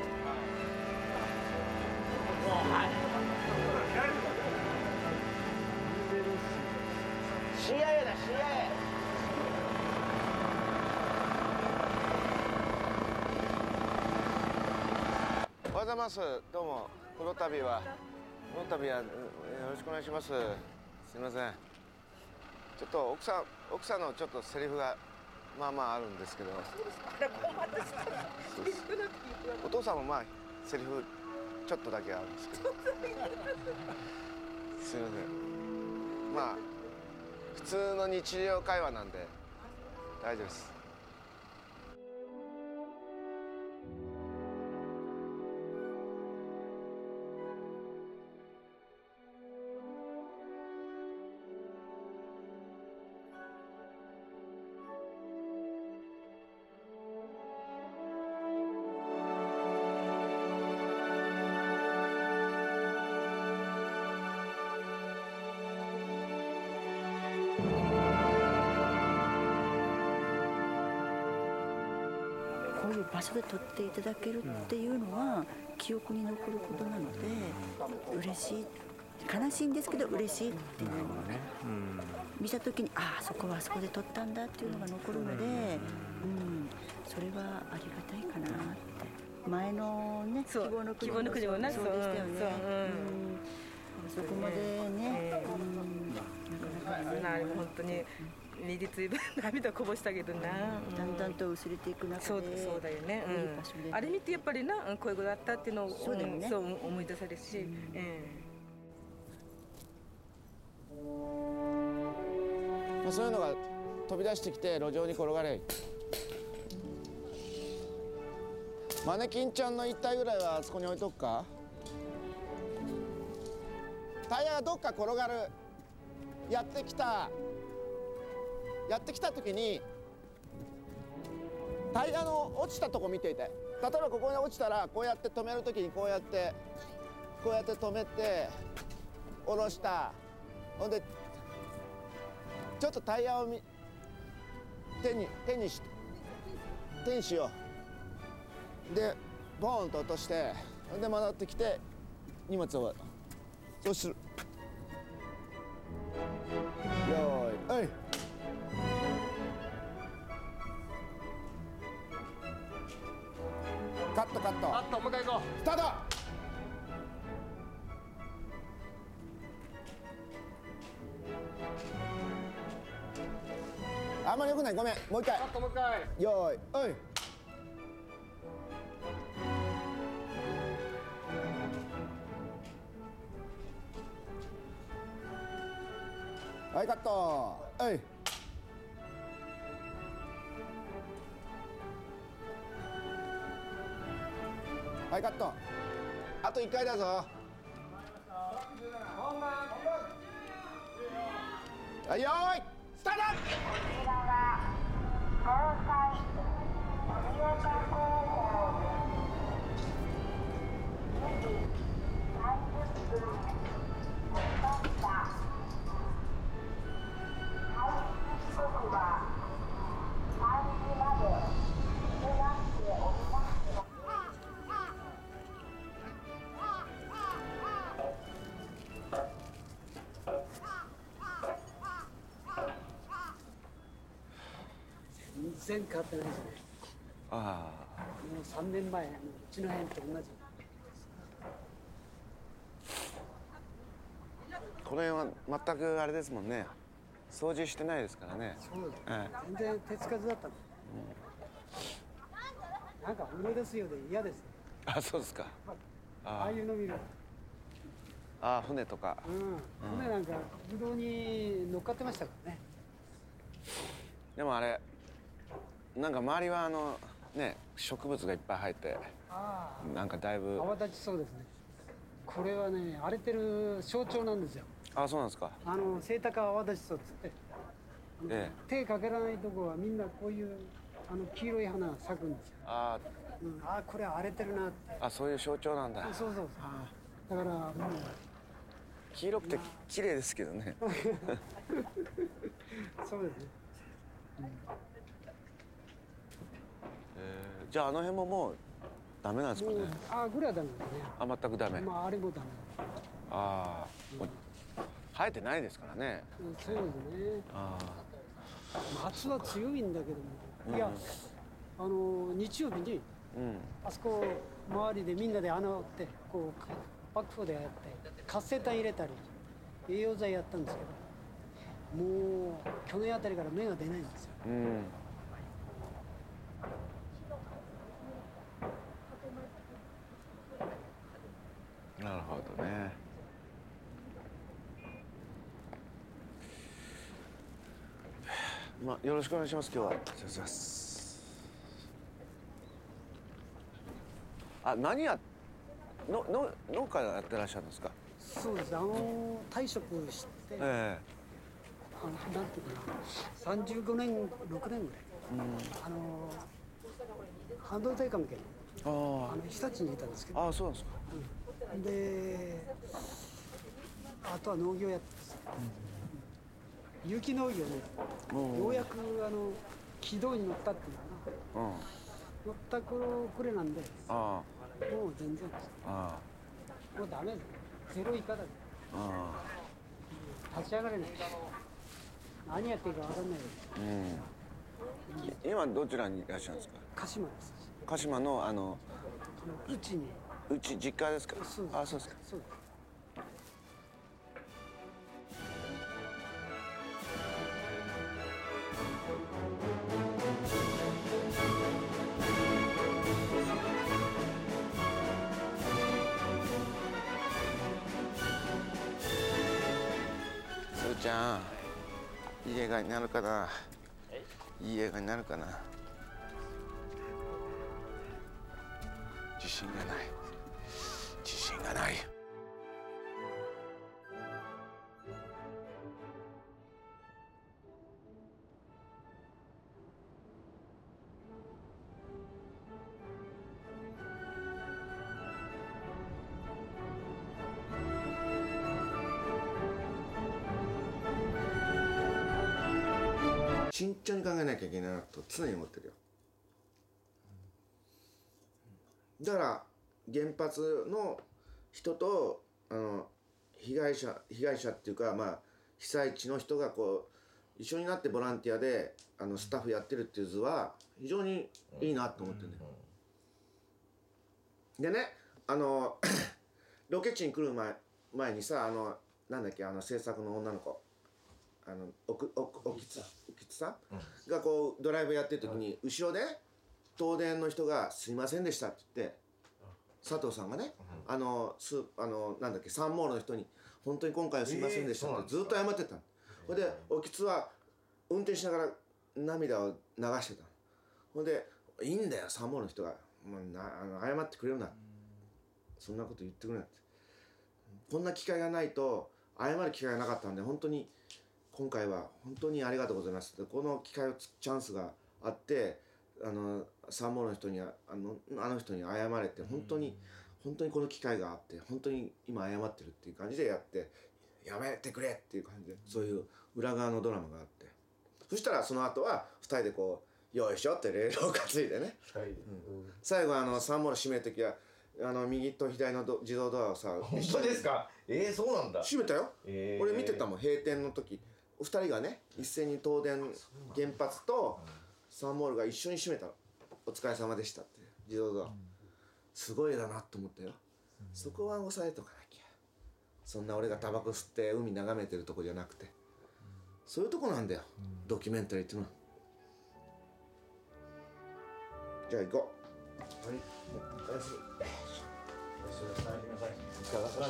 もうはいシーアイエー だ シーアイエー。おはようございます。どうもこの度はこの度はよろしくお願いします。すみません。ちょっと奥さん奥さんのちょっとセリフがまあまああるんですけど。お父さんもまあセリフちょっとだけあるんですけど。すみません。まあ普通の日常会話なんで大丈夫です。 こういう場所で撮っていただけるっていうのは記憶に残ることなので嬉しい、悲しいんですけど嬉しいっていうのをね、見た時にああそこはあそこで撮ったんだっていうのが残るので、うん、それはありがたいかなって。前のね希望の国もそうでしたよね。そこまでね、 なる本当に身についば涙こぼしたけどな、 だんだんと薄れていく中で、 そうそうだよね、うん、あれ見てやっぱりなこういうことだったっていうのをそうだよね、そう思い出されるし、うんまあ、そういうのが飛び出してきて路上に転がれ。マネキンちゃんの一体ぐらいはあそこに置いとくか。タイヤがどっか転がる、やってきたやってきた時にタイヤの落ちたとこ見ていて、例えばここに落ちたらこうやって止める時にこうやってこうやって止めて下ろした。ほんでちょっとタイヤをみ手に手にし手にしよう。でボーンと落として、で戻ってきて荷物をそうする。よーい、はい。カットカット。カット、もう一回行こう。スタート。あんまり良くない、ごめん、もう一回。カット、もう一回。よーい、はい。はい、カット。はい。はい、カット。あと一回だぞ。はい、よーい、スタート。 全然変わってないですね。 ああ。 もうさんねんまえ、うちの辺と同じ。 この辺は全くあれですもんね。掃除してないですからね。 そうです、 はい、 全然手つかずだったの、うん、なんか思い出すようで嫌です。 あ、そうですか。 あああいうの見る。 ああ、船とか。 うん、船なんかブドウに乗っかってましたからね。 でもあれなんか周りはあのね植物がいっぱい生えて、 ああ、 なんかだいぶ泡立ちそうですね。これはね荒れてる象徴なんですよ。 ああ、そうなんですか。 あのセイタカ泡立ちそうっつって、 ええ、 手かけらないとこはみんなこういうあの黄色い花が咲くんですよ。 ああ、 うん、ああこれ荒れてるなって。 あ、そういう象徴なんだ。 そうそうそう。だからもう黄色くて綺麗ですけどね。 そうですね。うん、 えー、じゃああの辺ももうダメなんですかね。 ああ、これはダメですね。 あ、全くダメ。 まああれもダメ。 ああ、うん、生えてないですからね。 そうですね。 ああ。夏は強いんだけども、いや、うん、あの日曜日に、うん、あそこ周りでみんなで穴を掘ってこうバックホでやって活性炭入れたり栄養剤やったんですけど、もう去年あたりから芽が出ないんですよ。うん、 なるほどね。まあよろしくお願いします。今日は。失礼します。あ、何やのの農家やってらっしゃるんですか。 そうです。あの退職して、ええ、あのなんていうかな、さんじゅうごねんろくねんぐらい、うん、あの半導体関係のあの日立にいたんですけど。 ああ、そうなんですか。 うん、であとは農業やってます、うん、有機農業ね、ようやくあの軌道に乗ったっていうかな、うん、乗った頃くれなんで、あもう全然あもうダメです。ゼロ以下だね。あ立ち上がれない。何やっていいか分かんないです、 うん、今どちらにいらっしゃるんですか。 鹿島です。 鹿島のあのうちにうち実家ですか。 そうです。 あ、そうですか。 そうです。 すーちゃん、いい映画になるかな。いい映画になるかな。自信がない。自信がない。 慎重に考えなきゃいけないなと常に思ってるよ。だから原発の人とあの被害者被害者っていうか、まあ被災地の人がこう一緒になってボランティアであのスタッフやってるっていう図は非常にいいなと思ってるんだよ。でね、あのロケ地に来る前前にさ、あのなんだっけ、あの制作の女の子、あの奥奥奥津奥津さん、うん、がこうドライブやってる時に、うん、後ろで東電の人が「すいませんでした」って言って、佐藤さんがね、うん、あのすあのなんだっけサンモールの人に「本当に今回はすいませんでした」ってずっと謝ってたの。ほんで沖津は運転しながら涙を流してたの。ほんで「いいんだよサンモールの人がもうなあの謝ってくれるな」そんなこと言ってくれなって、こんな機会がないと謝る機会がなかったんで、本当に今回は本当にありがとうございます。この機会をチャンスがあって、あのサンモールの人にあのあの人に謝れて、本当に本当にこの機会があって、本当に今謝ってるっていう感じでやって、やめてくれっていう感じで、そういう裏側のドラマがあって、そしたらその後はふたりでこうよいしょってレールを担いでね、うん、最後あのサンモール閉める時はあの右と左のど自動ドアをさ、 本当ですか？えー、そうなんだ。 閉めたよ、 えー、 俺見てたもん。閉店の時ふたりがね一斉に東電原発とサンモールが一緒に閉めたの。お疲れ様でしたって自動ドア、うん、すごいだなと思ったよ、うん、そこは抑えとかなきゃ。そんな俺がタバコ吸って海眺めてるとこじゃなくて、うん、そういうとこなんだよ、うん、ドキュメンタリーっていうのは。じゃあ行こう。はい、おやすみ。お疲れ様でした。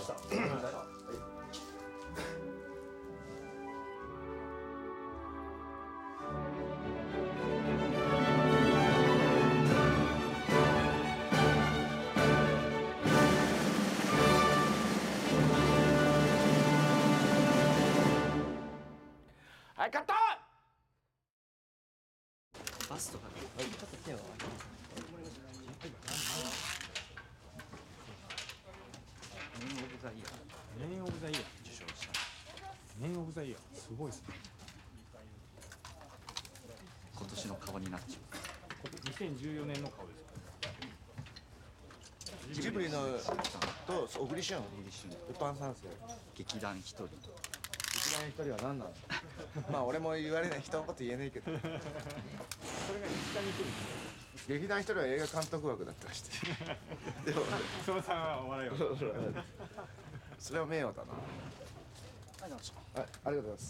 はい、カット。 バスとかね、ちょっと手を挙げて。ネームオブザイヤー。ネームオブザイヤー受賞した。ネームオブザイヤー、すごいですね。今年の顔になっちゃう。にせんじゅうよねんの顔ですか。 ジブリのと小栗旬、ルパン三世、 劇団一人。 劇団一人は何なの？まあ俺も言われない、人のこと言えないけど。それが劇団に来る。劇団一人は映画監督枠だったらして。でもそのさんはお笑い枠。 それは名誉だな。 ありがとうございます。 はい、ありがとうございます。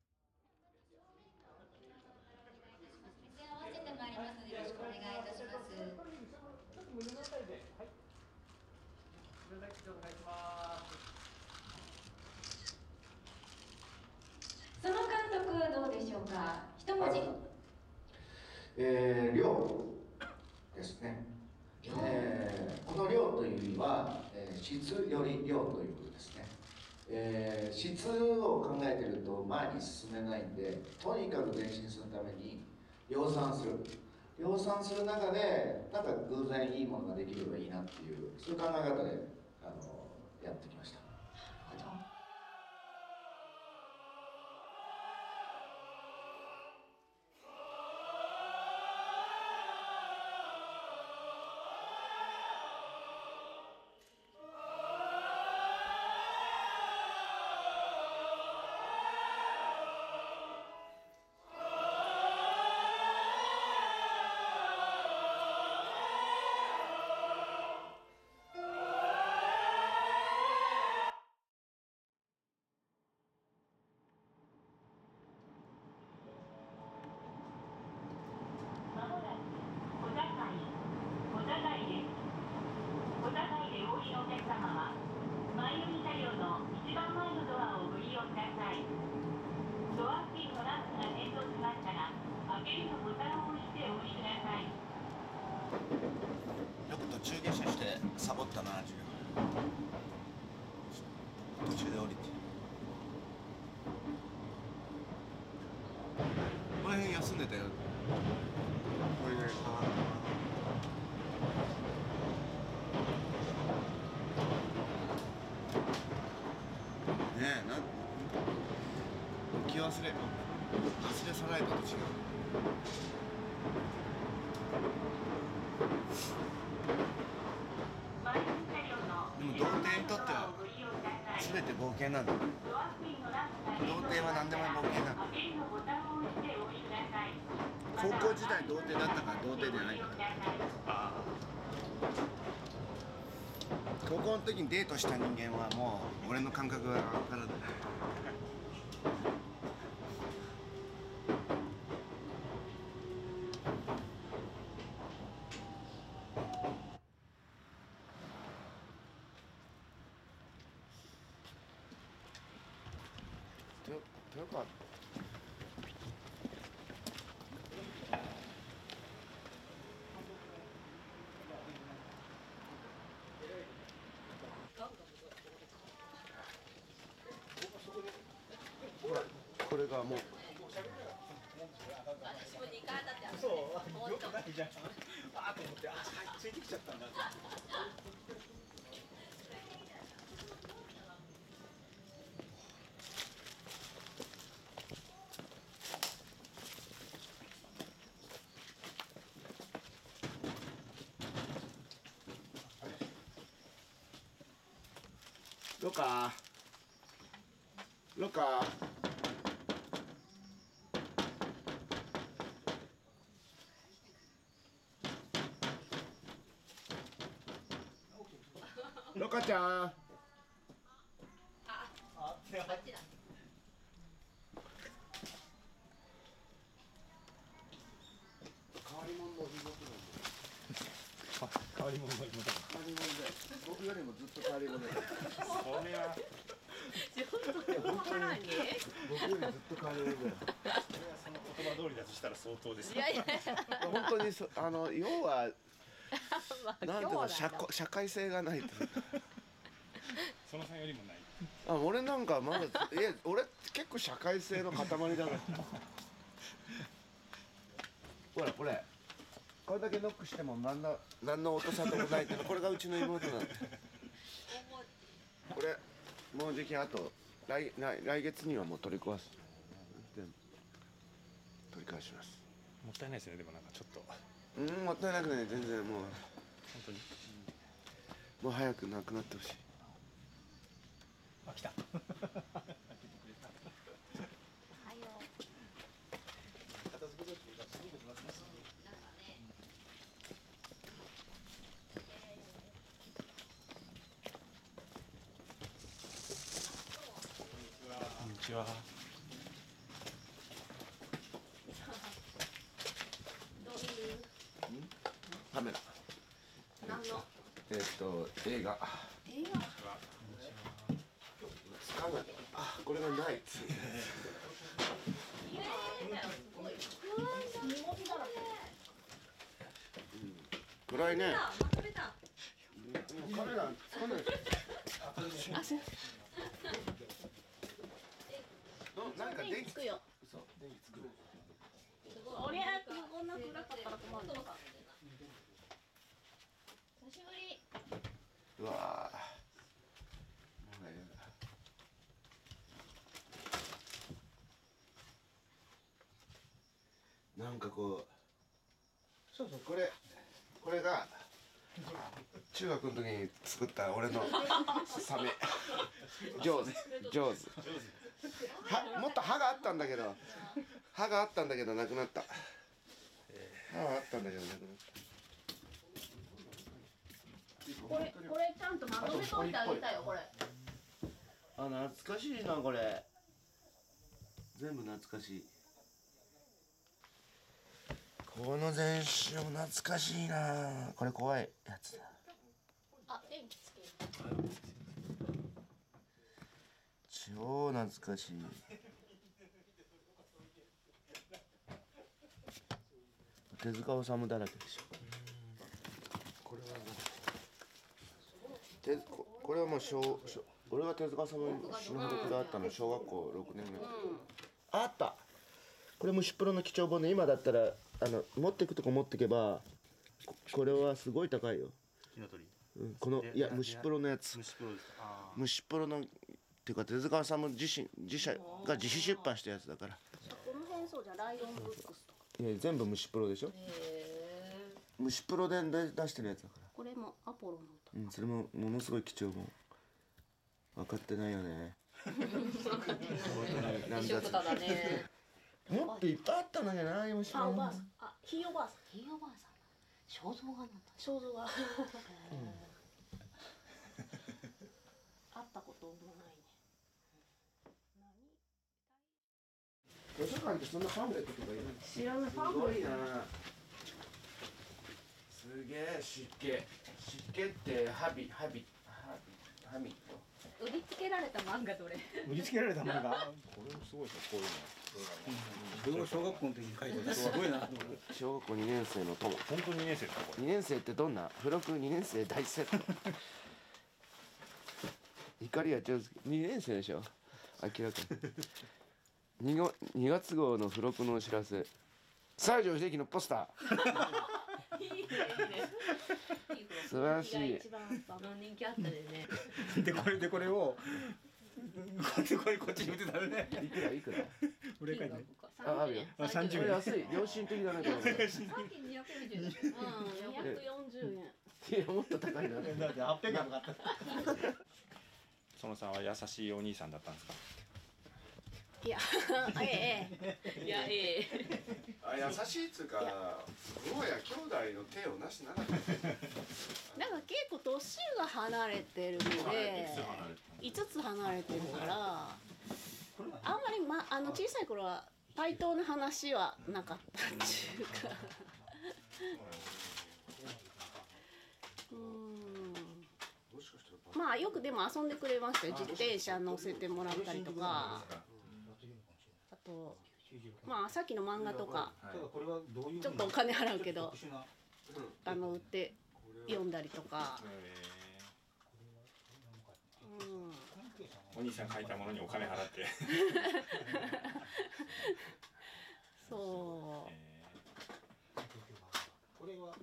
合わせてまいりますのでよろしくお願いいたします。その監督はどうでしょうか。一文字。 えー、量ですね。えー、この量という意味は、えー、質より量ということですね。えー、質を考えてると前に進めないんで、とにかく前進するために量産する。量産する中で、なんか偶然いいものができればいいなっていう、そういう考え方であのやってきました。 よく途中下車してサボったな、授業。途中で降りて。この辺休んでたよ。これぐらい。ねえ、なん気忘れ。 ハスレサライトと違う。でも童貞にとっては全て冒険なんだ。童貞は何でも冒険なんだ。高校時代童貞だったから童貞じゃないから。高校の時にデートした人間はもう俺の感覚が分からない。豊川ほらこれがもう私もにかいだってそうよくないじゃんあーと思ってあついてきちゃったんだロカロカロカちゃんあ、あっちだ変わり者の妹なんで変わり者の妹変わり者で僕よりもずっと変わり者でそれは本当に僕よりずっと変わり者でそれはその言葉通りだとしたら相当ですいやいや本当にそあの要はまあなんていう今日か社交社会性がないというかそのさんよりもないあ俺なんかまだいや俺結構社会性の塊だからほらこれこれだけノックしても何の何の音沙汰もないけどこれがうちの妹なんでこれもうじきあと 来, 来, 来月にはもう取り壊す全部取り返します。 もったいないですねでもなんかちょっとうんもったいなくない全然もう本当にもう早くなくなってほしい。 あ来たこんにちは。 どういうカメラ何のえーっと映画映画使うなあこれがないっつう綺麗だよすごい荷物だらけ暗いねまとめたカメラ使わないあすなんか電気つくよそう電気つく俺こんな暗かったら困る久しぶりうわーもうやだなんかこうそうそうこれこれが中学の時に作った俺のサメ上手上手はもっと歯があったんだけど歯があったんだけどなくなった歯はあったんだけどなくなったこれこれちゃんとまとめといてあげたよこれあ懐かしいなこれ全部懐かしいこの全集も懐かしいなこれ怖いやつだあ電気つける超懐かしい手塚治虫だらけでしょこれは手ここれはもう小小俺が手塚治虫に死ぬほどこだわったの小学校ろくねんぐらい、うん、あったこれ虫プロの貴重本で今だったらあの持っていくとこ持ってけばここれはすごい高いよ火の鳥、 うん、このいや虫プロのやつ虫プロですあ虫プロのっていうか手塚治虫自身自社が自費出版したやつだからこのライオンブックスとか。 いや全部虫プロでしょ。 へえ。 虫プロで出してるやつだから。 これもアポロの歌。 うん、それもものすごい貴重もん。分かってないよね。 なんだ歌だね。 もっといっぱいあったのじゃない虫プロ。 あ、おばあさん。あ、ひいおばあさん。ひいおばあさん。肖像画なんだ。肖像画。会ったこともないね。 図書館ってそんなパンフレットとかいるの？ 知らないパンフレット。 すごいな。すげえ湿気。湿気ってハビハビハビハミット。 売りつけられた漫画どれ？ 売りつけられた漫画。これもすごいですよ、こういうの。僕も小学校の時に書いてた。すごいな。 小学校にねん生の友。 本当ににねん生ですかこれ。 にねん生ってどんな？付録にねん生大セット。怒りは上手。にねん生でしょ。明らかに。にがつ号の付録のお知らせ。西城秀樹のポスター。 いいねいいね。 素晴らしい。 一番あの人気あったでね。 でこれでこれをこれこれこっちに売ってたね。 いくらいくら？ 俺書いて。 ああるよ。 あ三十円。 安い。良心的だねこれ。 さっきにひゃくよんじゅう。うん、にひゃくよんじゅうえん。 いやもっと高いな。 だってはっぴゃくえんかかった。 園さんは優しいお兄さんだったんですか？ いや、ええ、いや、ええ。 あ、優しいっつうか、すごいや兄弟の手をなしなかった。 なんか結構年が離れてるので、いつつ離れてるから、あんまりまあの小さい頃は対等な話はなかったっていうか。うん。まあよくでも遊んでくれましたよ。自転車乗せてもらったりとか。あとまあさっきの漫画とかちょっとお金払うけどあの売って読んだりとか、 うん、お兄さん書いたものにお金払ってそう、 えー、これは、 うん、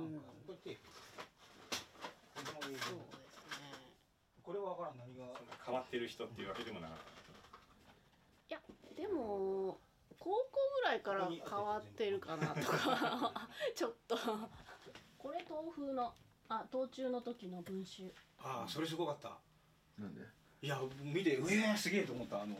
これテープそうですね。 これは分からん。何が変わってる人っていうわけでもなかった。 いやでも高校ぐらいから変わってるかなとかちょっとこれ東風のあ東中の時の文集。 ああそれすごかった。 なんで？ いや見てうえーすげえと思った。あの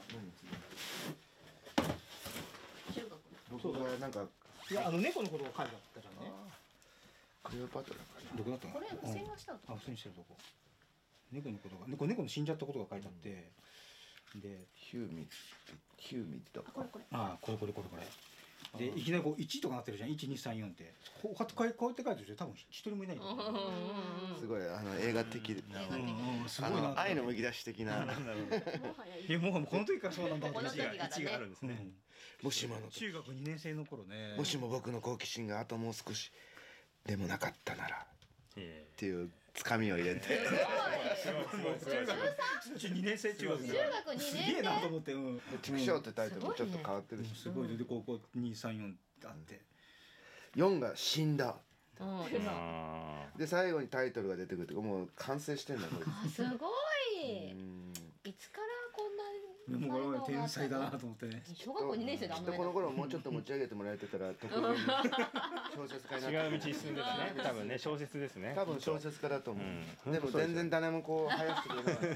中学僕がなんかいやあの猫のことが書いてあったじゃんね。 クレオパトラかな。 どこだったの？ これ付箋がしたとこ。 あ付箋してるとこ。猫のことが猫猫の死んじゃったことが書いてあって、うん、でヒューミヒューミット。 これこれ。 ああこれこれこれこれ。でいきなりこういちとかなってるじゃん。いちにさんよんってこうこうやって書いてる人多分一人もいないよ。 すごいあの映画的で、あの愛のむき出し的な。 いやもうこの時からそうなんだ。 この時からね。 位置があるんですね。 もしもの中学にねん生の頃ね。 もしも僕の好奇心があともう少しでもなかったならっていうつかみを入れて。 すごい。 中学にねん生中学。 中学にねん生。 すげえなと思って。うん。 畜生ってタイトルもちょっと変わってるし。 すごいで高校にさんよんあって。 よんが死んだ。 うん。 で最後にタイトルが出てくるってもう完成してんだこれ。 すごい。いつからこんな。 もうこれ天才だなと思ってね。 小学校にねん生であんまり。 この頃もうちょっと持ち上げてもらえてたら得意小説家に違う道に進んでたね。多分ね小説ですね。 多分小説家だと思う。でも全然誰もこう生やしてくれなかった。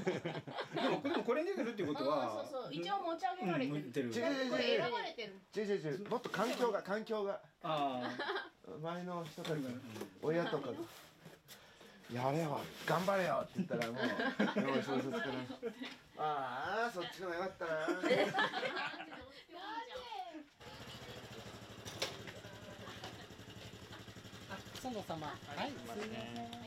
でもこれもこれに出てるってことは。 そうそう一応持ち上げられてる。これ選ばれてる。 違う違う違うもっと環境が環境が。周りの人たち親とかやれよ頑張れよって言ったらもう小説家な。ああそっちの方がよかったな。 園様はいすいません。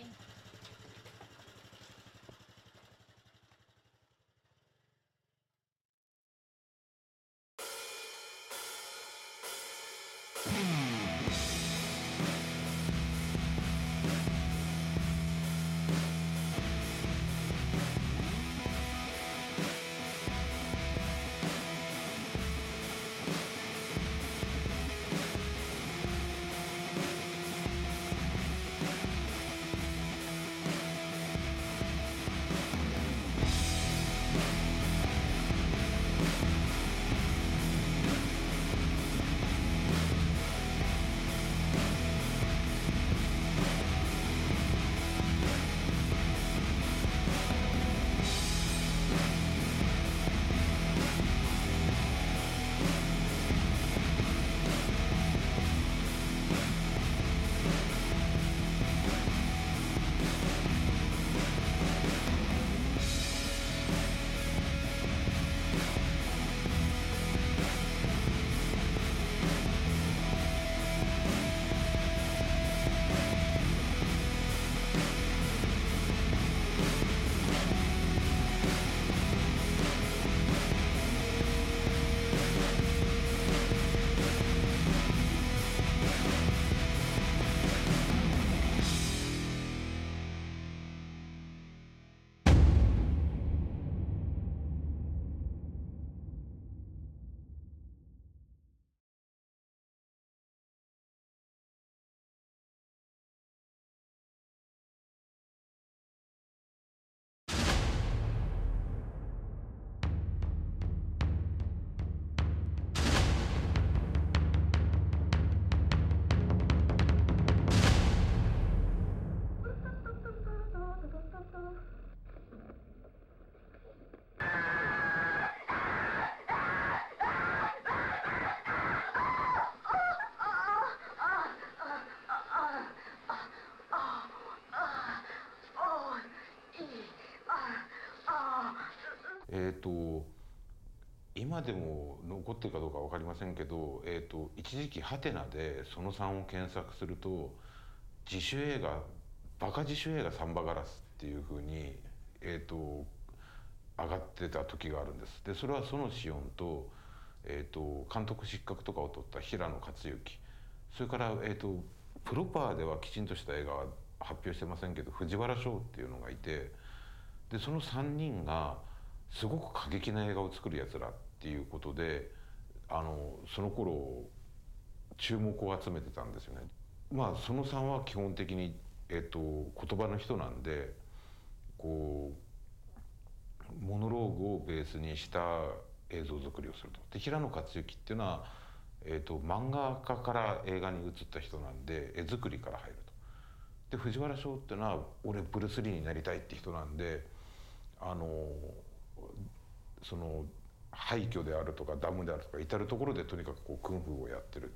えーと今でも残ってるかどうか分かりませんけど、えーと一時期ハテナでそのさんを検索すると自主映画バカ自主映画サンバガラスっていうふうに、えーと上がってた時があるんです。でそれは園子音と,、えーと監督失格とかを取った平野勝之、それから、えーとプロパーではきちんとした映画は発表してませんけど藤原翔っていうのがいて、でそのさんにんがすごく過激な映画を作るやつらっていうことで、あのその頃注目を集めてたんですよね。まあそのさんは基本的に、えっと、言葉の人なんでこうモノローグをベースにした映像作りをすると。で平野勝之っていうのは、えっと、漫画家から映画に移った人なんで絵作りから入ると。で藤原翔っていうのは俺ブルース・リーになりたいって人なんで、あのその廃墟であるとかダムであるとか至る所でとにかくこうクンフーをやってるって。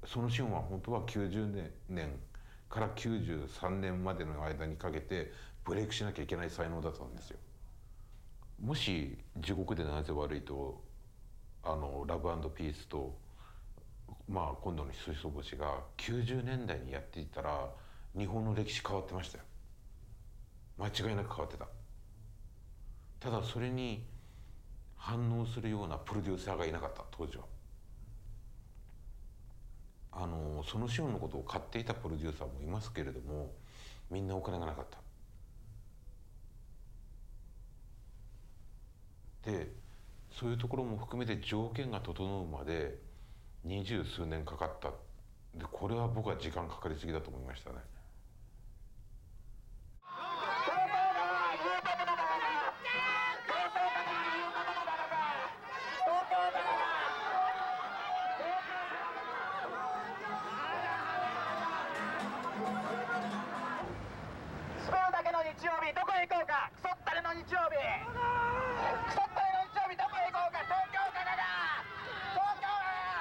そのシオンは本当はきゅうじゅうねんからきゅうじゅうさんねんまでの間にかけてブレイクしなきゃいけない才能だったんですよ。もし「地獄でなぜ悪いと」あのラブ&ピースと、まあ、今度の「ひそひそ星」がきゅうじゅうねんだいにやっていたら日本の歴史変わってましたよ。間違いなく変わってた。ただそれに反応するようなプロデューサーがいなかった当時は。あのそのシオンのことを買っていたプロデューサーもいますけれどもみんなお金がなかった。でそういうところも含めて条件が整うまで二十数年かかった。でこれは僕は時間かかりすぎだと思いましたね。 日曜日どこへ行こうか。クソったれの日曜日、クソったれの日曜日どこへ行こうか。東京かなが東京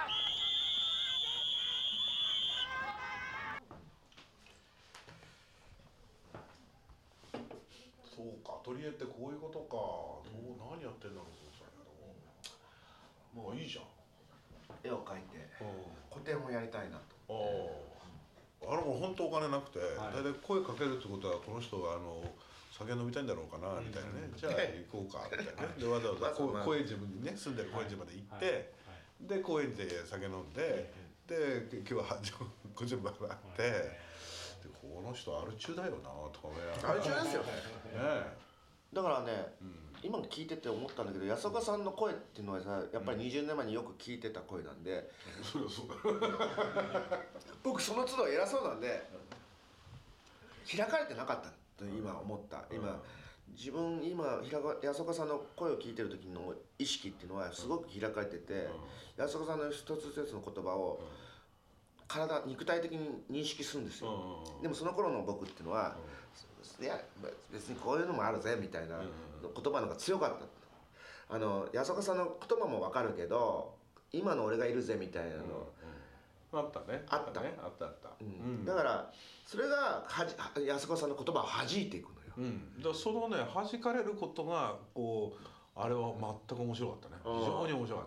はそうか、アトリエってこういうことか。どう何やってんだろうと思ってたけど、まあいいじゃん。 絵を描いて個展をやりたいなと。 あの子本当お金なくて、大体声かけるってことはこの人があの酒飲みたいんだろうかなみたいなね、じゃあ行こうかみたいなね。でわざわざ高円寺にね住んでる高円寺まで行って、で高円寺で酒飲んで、で今日はごじゅう払って、でこの人アル中だよなとか思いながら。 アル中ですよね。だからね、今聞いてて思ったんだけど、安岡さんの声っていうのはさ、やっぱりにじゅうねんまえによく聞いてた声なんで、 そうそう僕その都度偉そうなんで開かれてなかったと今思った。今自分今安岡さんの声を聞いてる時の意識っていうのはすごく開かれてて、安岡さんの一つ一つの言葉を体肉体的に認識するんですよ。でもその頃の僕っていうのは、いや別にこういうのもあるぜみたいな言葉の方が強かった。あの安岡さんの言葉も分かるけど、今の俺がいるぜみたいなの、 うん、あったね。 あったね。あったあった。 うん、だからそれがはじ安岡さんの言葉を弾いていくのよ。 うん、だからそのね弾かれることがこうあれは全く面白かったね。非常に面白かった。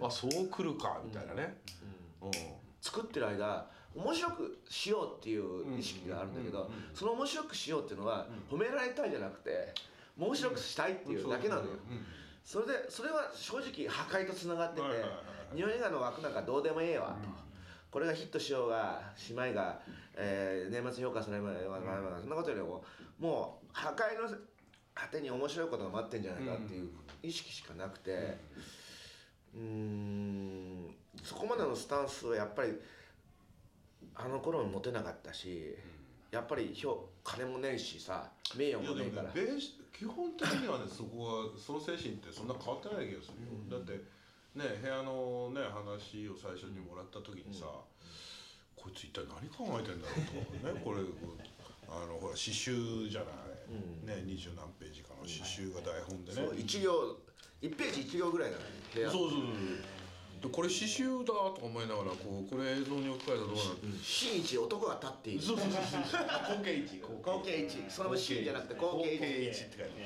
あ、そう来るかみたいなね。 うんうん、作ってる間面白くしようっていう意識があるんだけど、その面白くしようっていうのは褒められたいじゃなくて面白くしたいっていうだけなのよ。それでそれは正直破壊とつながってて、日本映画の枠なんかどうでもええわと、これがヒットしようが姉妹が、えー、年末評価されまいがそんなことよりももう破壊の果てに面白いことが待ってんじゃないかっていう意識しかなくて、うーんそこまでのスタンスはやっぱりあの頃に持てなかったし、やっぱり金もねえしさ、名誉もねえから。 ベース基本的にはね、そこはその精神ってそんな変わってない気がするよ。うん、だってね、部屋のね話を最初にもらった時にさ、うん、こいつ一体何考えてんだろうとね、これあのほら詩集じゃない、うん、ね二十何ページかの詩集が台本でね。 そう一行一ページ一行ぐらいだね。部屋。 そうそうそう。でこれ詩集だとか思いながらこうこれ映像に置き換えたらどうなる？ 真一男が立っている。 そうそうそうそう。後継一。 後継一。その真じゃなくて後継一。 後継一って書いて。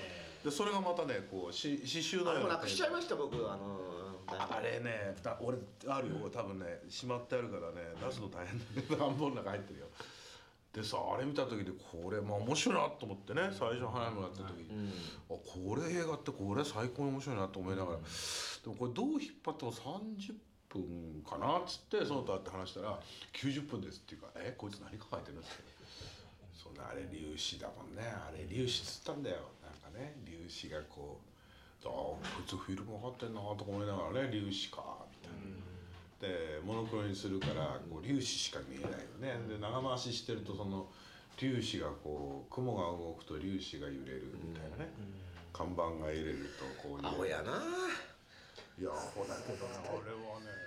でそれがまたねこうし刺繍のようなあれもなくしちゃいました僕あのあれねだ俺あるよ多分ねしまってあるからね出すの大変だけど段ボールの中入ってるよ。でさあれ見た時にこれまあ面白いなと思ってね最初花山やった時に、あこれ映画ってこれ最高に面白いなと思いながら、でもこれどう引っ張ってもさんじゅっぷんかなっつってそのと会って話したらきゅうじゅっぷんですっていうかえこいつ何抱えてるんですか。そんなあれ粒子だもんねあれ粒子つったんだよなんかね粒子がこうああこいつフィルム分かってんなとか思いながらね粒子かみたいな。でモノクロにするからこう粒子しか見えないよね。で長回ししてるとその粒子がこう雲が動くと粒子が揺れるみたいなね、看板が揺れるとこうアホやな。 いやアホだけどね俺はね。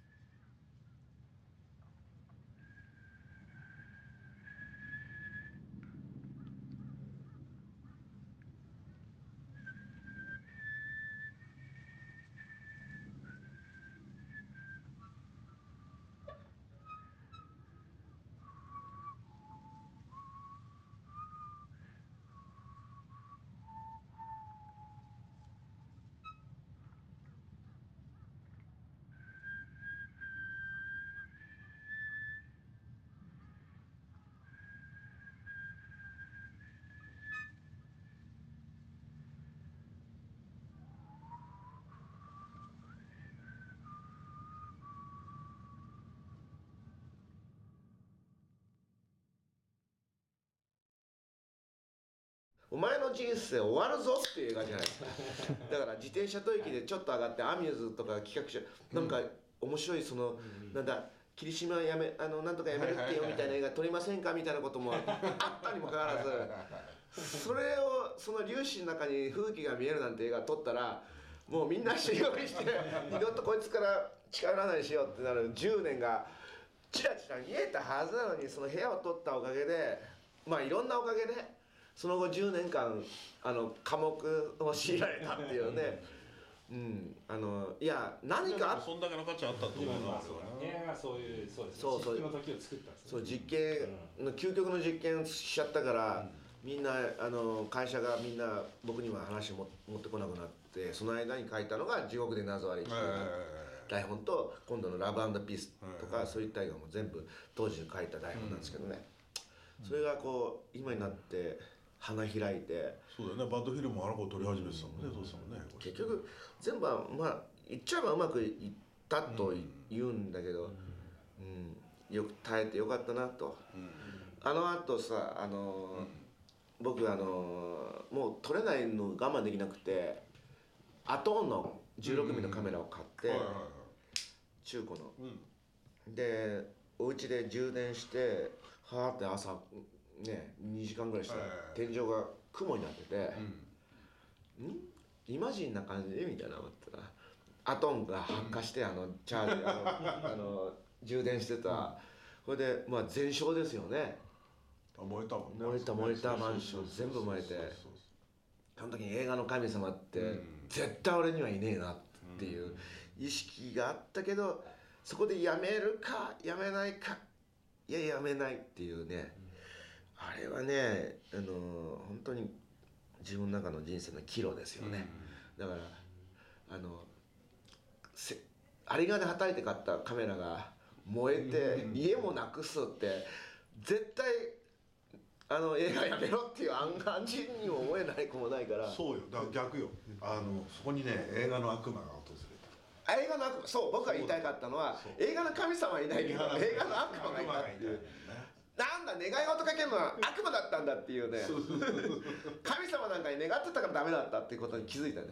お前の人生終わるぞっていう映画じゃないですか。だから自転車吐息でちょっと上がってアミューズとか企画書なんか面白いその、うん、なんだ霧島やめあのなんとかやめるってよみたいな映画撮りませんかみたいなこともあったにもかかわらず、それをその粒子の中に風紀が見えるなんて映画撮ったらもうみんな修行して二度とこいつから近寄らないにしようってなるじゅうねんがチラチラ見えたはずなのに、その部屋を取ったおかげでまあいろんなおかげでその後じゅうねんかんあの科目を強いられたっていうね。うん、あのいや何かそんだけの価値あったと思うな。 映画がそういうそうですね。 そうそう実験の時を作ったんですね。 そう実験の究極の実験しちゃったから、みんなあの会社がみんな僕には話も持ってこなくなって、その間に書いたのが地獄で謎ありっていう台本と今度のラブ&ピースとかそういった映画も全部当時書いた台本なんですけどね。それがこう今になって花開いて、 そうだよね、バッドフィルムもあの子撮り始めてたもんね、どうしたもんね。 結局全部はまあ言っちゃえばうまくいったと言うんだけど、うん、よく耐えてよかったなと。あのあとさ、あの僕あのもう撮れないの我慢できなくてアトーンのじゅうろくミリのカメラを買って中古の、でお家で充電してはーって朝ねにじかんぐらいしたら天井が雲になってて、んイマジンな感じみたいな思ったらアトンが発火してあのチャージあのあの充電してた、これでまあ全焼ですよね。 燃えたもんね。 燃えた燃えたマンション全部燃えて、その時に映画の神様って絶対俺にはいねえなっていう意識があったけど、そこでやめるかやめないか、いややめないっていうね、あれはねあの本当に自分の中の人生の岐路ですよね。だからあのせ有り金はたいて買ったカメラが燃えて家もなくすって絶対あの映画やめろっていう暗示にも思えない子もないから。 そうよ、だから逆よ。あのそこにね映画の悪魔が訪れた。 映画の悪魔、そう僕が言いたかったのは映画の神様はいないけど映画の悪魔がいたっていう。なんだ願い事かけるのは悪魔だったんだっていうね。神様なんかに願ってたからダメだったっていうことに気づいたね。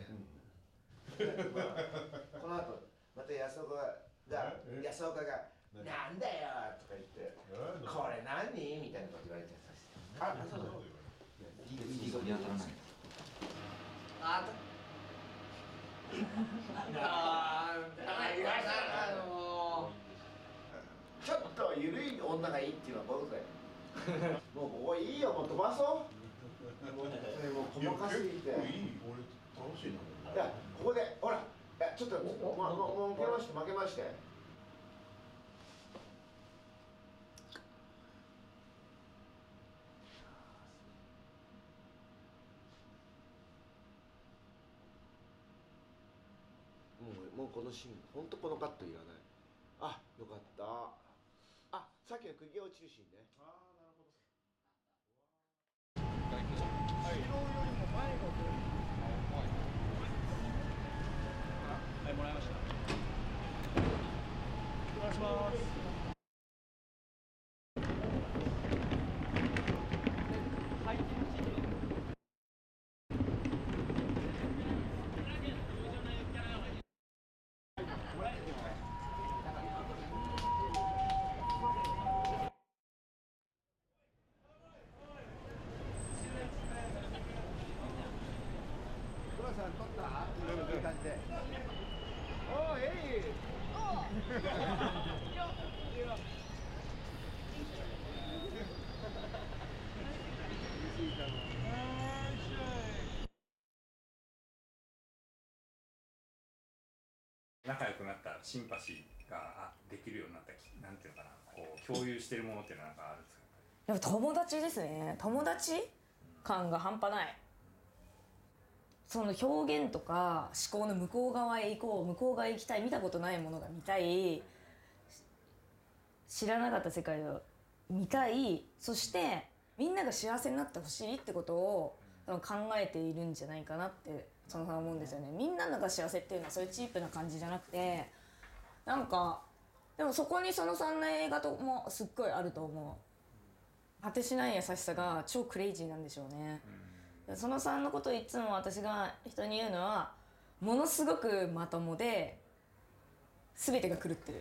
この後また安岡が安岡がなんだよとか言ってこれ何みたいなこと言われてさ。あ、そうそう。いいことやったらない。あ、ああのちょっと緩い女がいいっていうのは僕だよ。もうここいいよ、もう飛ばそう。もう細かすぎて。いい、 俺楽しいな。 いや、ここでほら、いやちょっとまもう負けまして負けまして。 もうこのシーン本当このカットいらない。あ、よかった。あ、さっきの釘が落ちるシーンね。ああ、なるほど。はい。後ろよりも前の方に。はい、もらいました。お願いします。 仲良くなったシンパシーができるようになったなんていうのかな、こう共有してるものっていうのはなんかあるんですか？ やっぱ友達ですね。友達感が半端ない。その表現とか思考の向こう側へ行こう、向こう側へ行きたい、見たことないものが見たい、知らなかった世界を見たい、そしてみんなが幸せになってほしいってことを考えているんじゃないかなってそのさん思うんですよね。みんなが幸せっていうのはそういうチープな感じじゃなくて、なんかでもそこにそのさんの映画ともすっごいあると思う。果てしない優しさが超クレイジーなんでしょうね。そのさんのことをいつも私が人に言うのは、ものすごくまともで全てが狂ってる。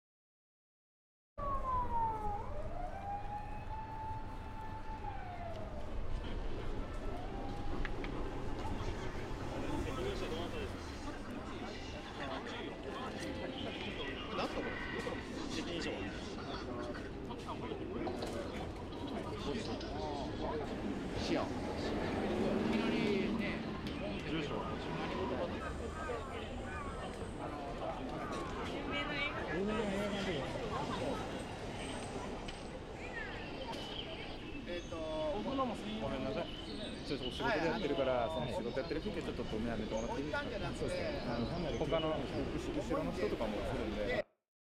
仕事でやってるから、その仕事やってる時はちょっと止めやめてもらっていいですか？そうですね。あの他の後ろの人とかも来るんで。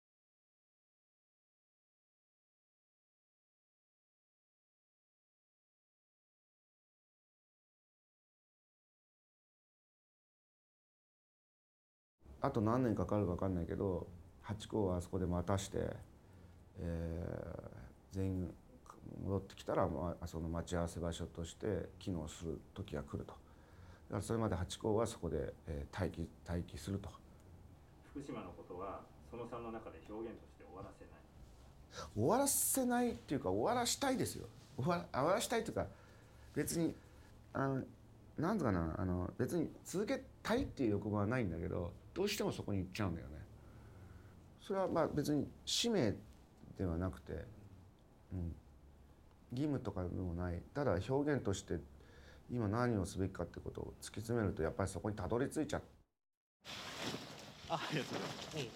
あと何年かかるか分かんないけど、ハチ公はあそこで待たして、えー、全員戻ってきたら、まあ、その待ち合わせ場所として機能する時が来ると。だからそれまでハチ公はそこで、えー、待機待機すると。 福島のことはそのさんの中で表現として終わらせない。 終わらせないっていうか、終わらしたいですよ。終わら、終わらしたいというか、別にあのなんとかな、あの別に続けたいっていう欲望はないんだけど、どうしてもそこに行っちゃうんだよね。それはまあ別に使命ではなくて、うん、義務とかでもない。ただ表現として今何をすべきかってことを突き詰めると、やっぱりそこにたどり着いちゃう。 あ、ありがとうございます。はい。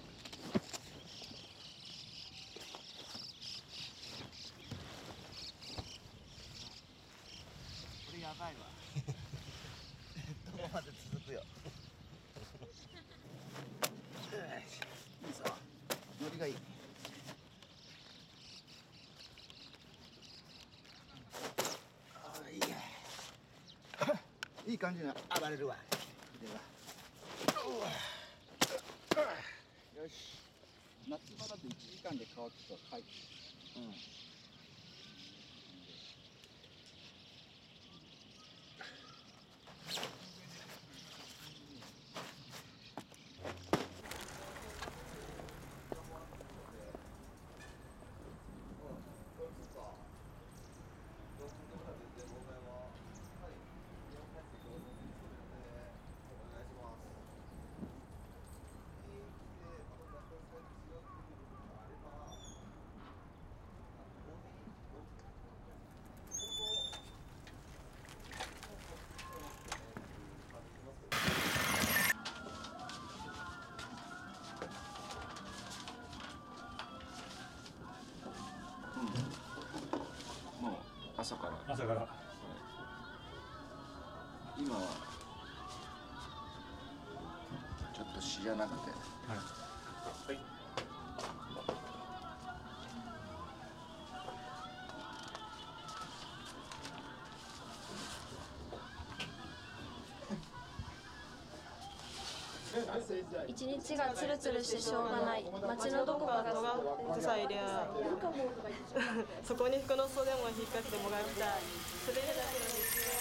これやばいわ。どこまで続くよ。いいぞ。ノリがいい。ああ、いいや。いい感じに暴れるわ。では。よし。夏場だといちじかんで乾くとはい。うん。朝から。 朝から。 今はちょっと仕上ゃなくて、 はい一日がつるつるしてしょうがない。街のどこかが尖ってさえいりゃそこに服の袖も引っ掛けてもがきたい。滑るだけの日常。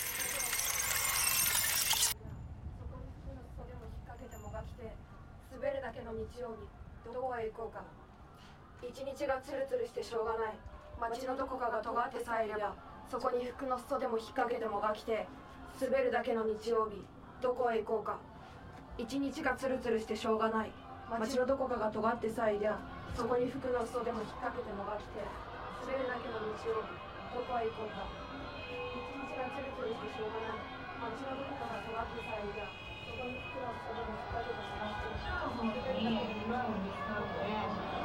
滑るだけの日曜日、どこへ行こうか。一日がつるつるしてしょうがない。街のどこかが尖ってさえいれば、そこに服の裾でも引っ掛けてもがきて、滑るだけの日曜日、どこへ行こうか。一日がつるつるしてしょうがない。街のどこかが尖ってさえいりゃ、そこに服の裾でも引っ掛けてもがきて、滑るだけの日曜日、どこへ行こうか。一日がつるつるしてしょうがない。街のどこかが尖ってさえいりゃ、そこに服の裾でも引っ掛けてもがきて、滑るだけの日曜日、どこへ行こうか。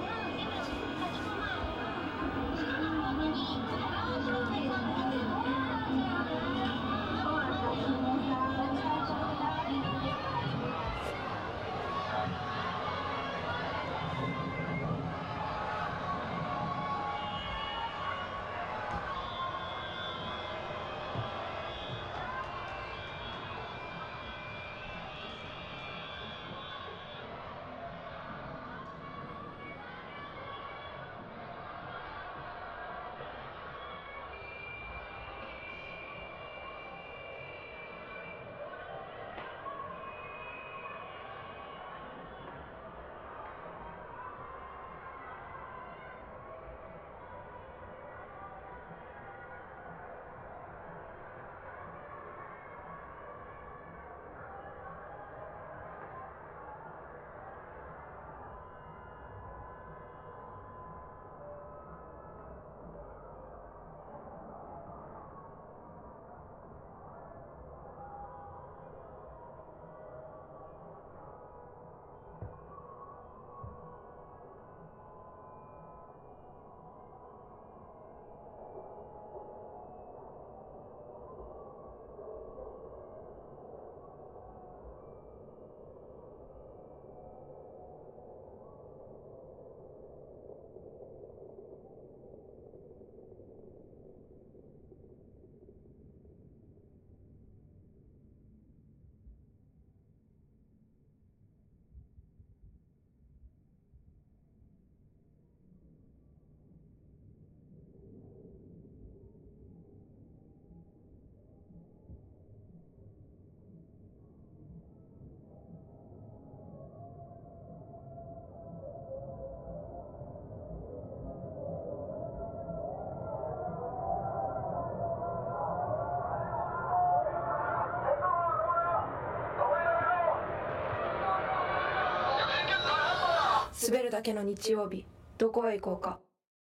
滑るだけの日曜日、どこへ行こうか。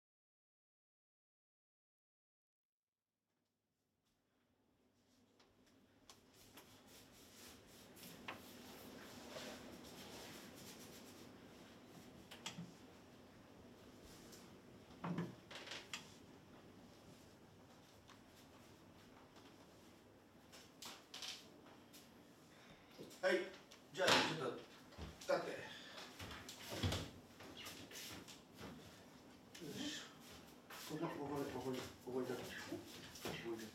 はい、じゃあちょっと立って。ここここここにここに立って。ここに。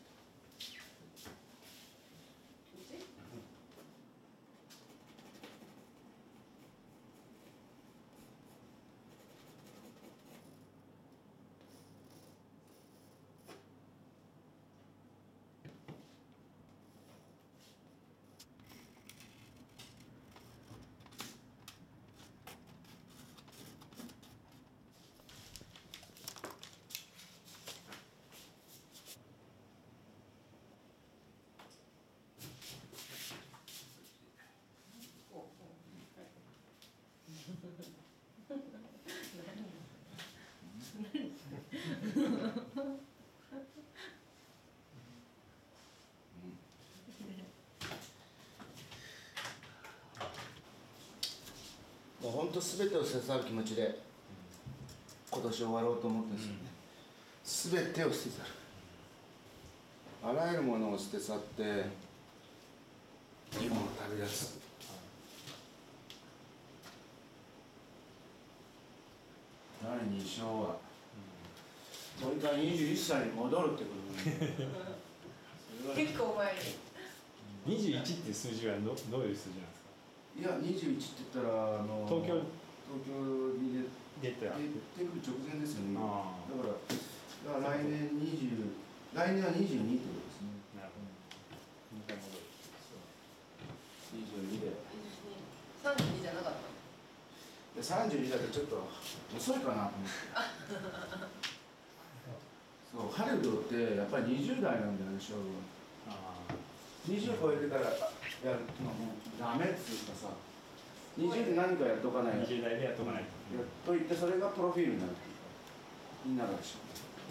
もう本当すべてを捨て去る気持ちで今年終わろうと思ってるんですよね。すべてを捨て去る。あらゆるものを捨て去って日本を旅立つ。 だいに章はもう一回にじゅういっさいに戻るってこと結構前ににじゅういちっていう数字はどどういう数字なんですか？ いやにじゅういちって言ったらあの東京東京に出て出てくる直前ですよね。だからだから来年にじゅう来年はにじゅうにってことですね。 なるほど。もう一回戻る。 にじゅうにで。 さんじゅうにじゃなかった。 でさんじゅうにだとちょっと遅いかなと思って。そうハリウッドってやっぱりにじゅう代なんだよね勝負は。にじゅう超えてからやるのもダメっつうかさ。にじゅうで何かやっとかない。 にじゅう代でやっとかないと。 と言ってそれがプロフィールになるっていうかみんながでしょ。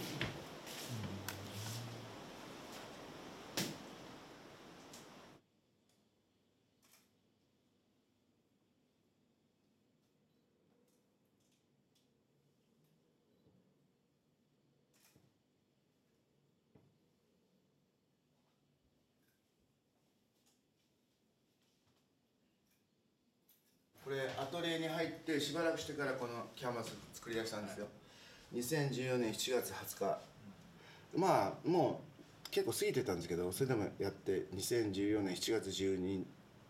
これアトリエに入ってしばらくしてからこのキャンバス作り出したんですよ。にせんじゅうよねんしちがつはつか。まあもう結構過ぎてたんですけど、それでもやってにせんじゅうよねんしちがつじゅうにん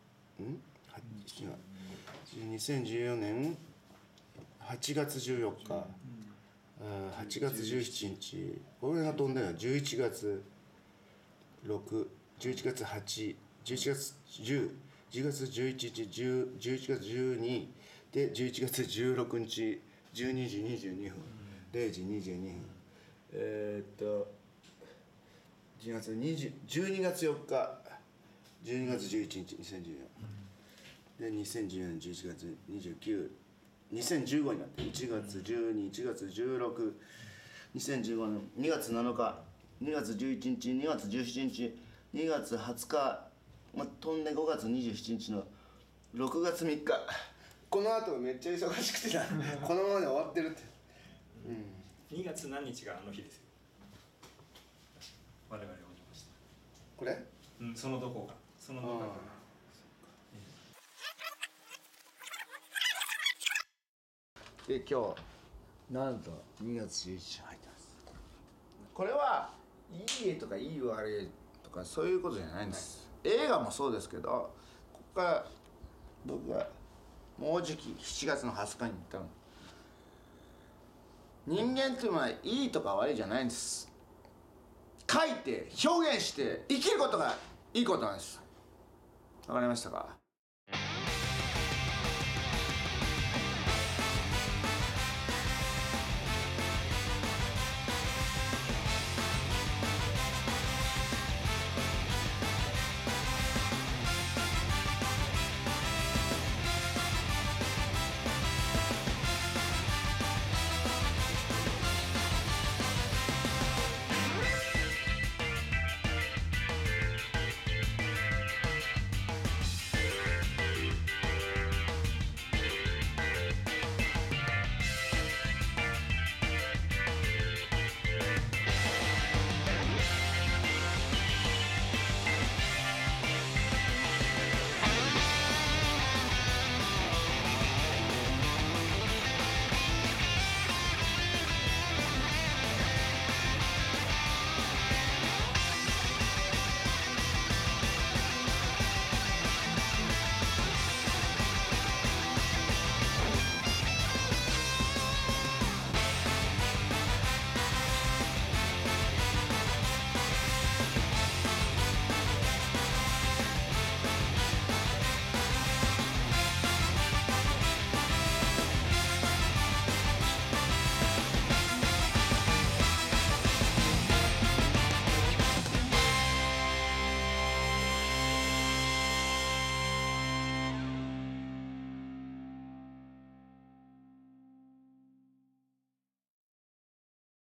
にせんじゅうよねんはちがつじゅうよっか、はちがつじゅうしちにち、これが飛んだよ。じゅういちがつろく、じゅういちがつはち、じゅういちがつじゅう、じゅうがつじゅういちにち、じゅういちがつじゅうにでじゅういちがつじゅうろくにちじゅうにじにじゅうにふん、れいじにじゅうにふん、えー、っとじゅうにがつにじゅう、じゅうにがつよっか、じゅうにがつじゅういちにち、にせんじゅうよんでにせんじゅうよねんじゅういちがつにじゅうく、にせんじゅうごになっていちがつじゅうに、いちがつじゅうろく、にせんじゅうごねんにがつなのか、にがつじゅういちにち、にがつじゅうしちにち、にがつはつか、まあ、飛んでごがつにじゅうしちにちのろくがつみっか、この後めっちゃ忙しくてなこのままで終わってるって、 うん、にがつ何日があの日ですよ。我々お邪魔した。 これ？ うん、そのどこか、そのどこか。 で今日なんとにがつじゅういちにち入ってます。これはいい絵とかいい悪いとかそういうことじゃないんです。映画もそうですけど、ここから僕がもうじきしちがつのはつかに言ったの。人間っていうのはいいとか悪いじゃないんです。書いて表現して生きることがいいことなんです。わかりましたか？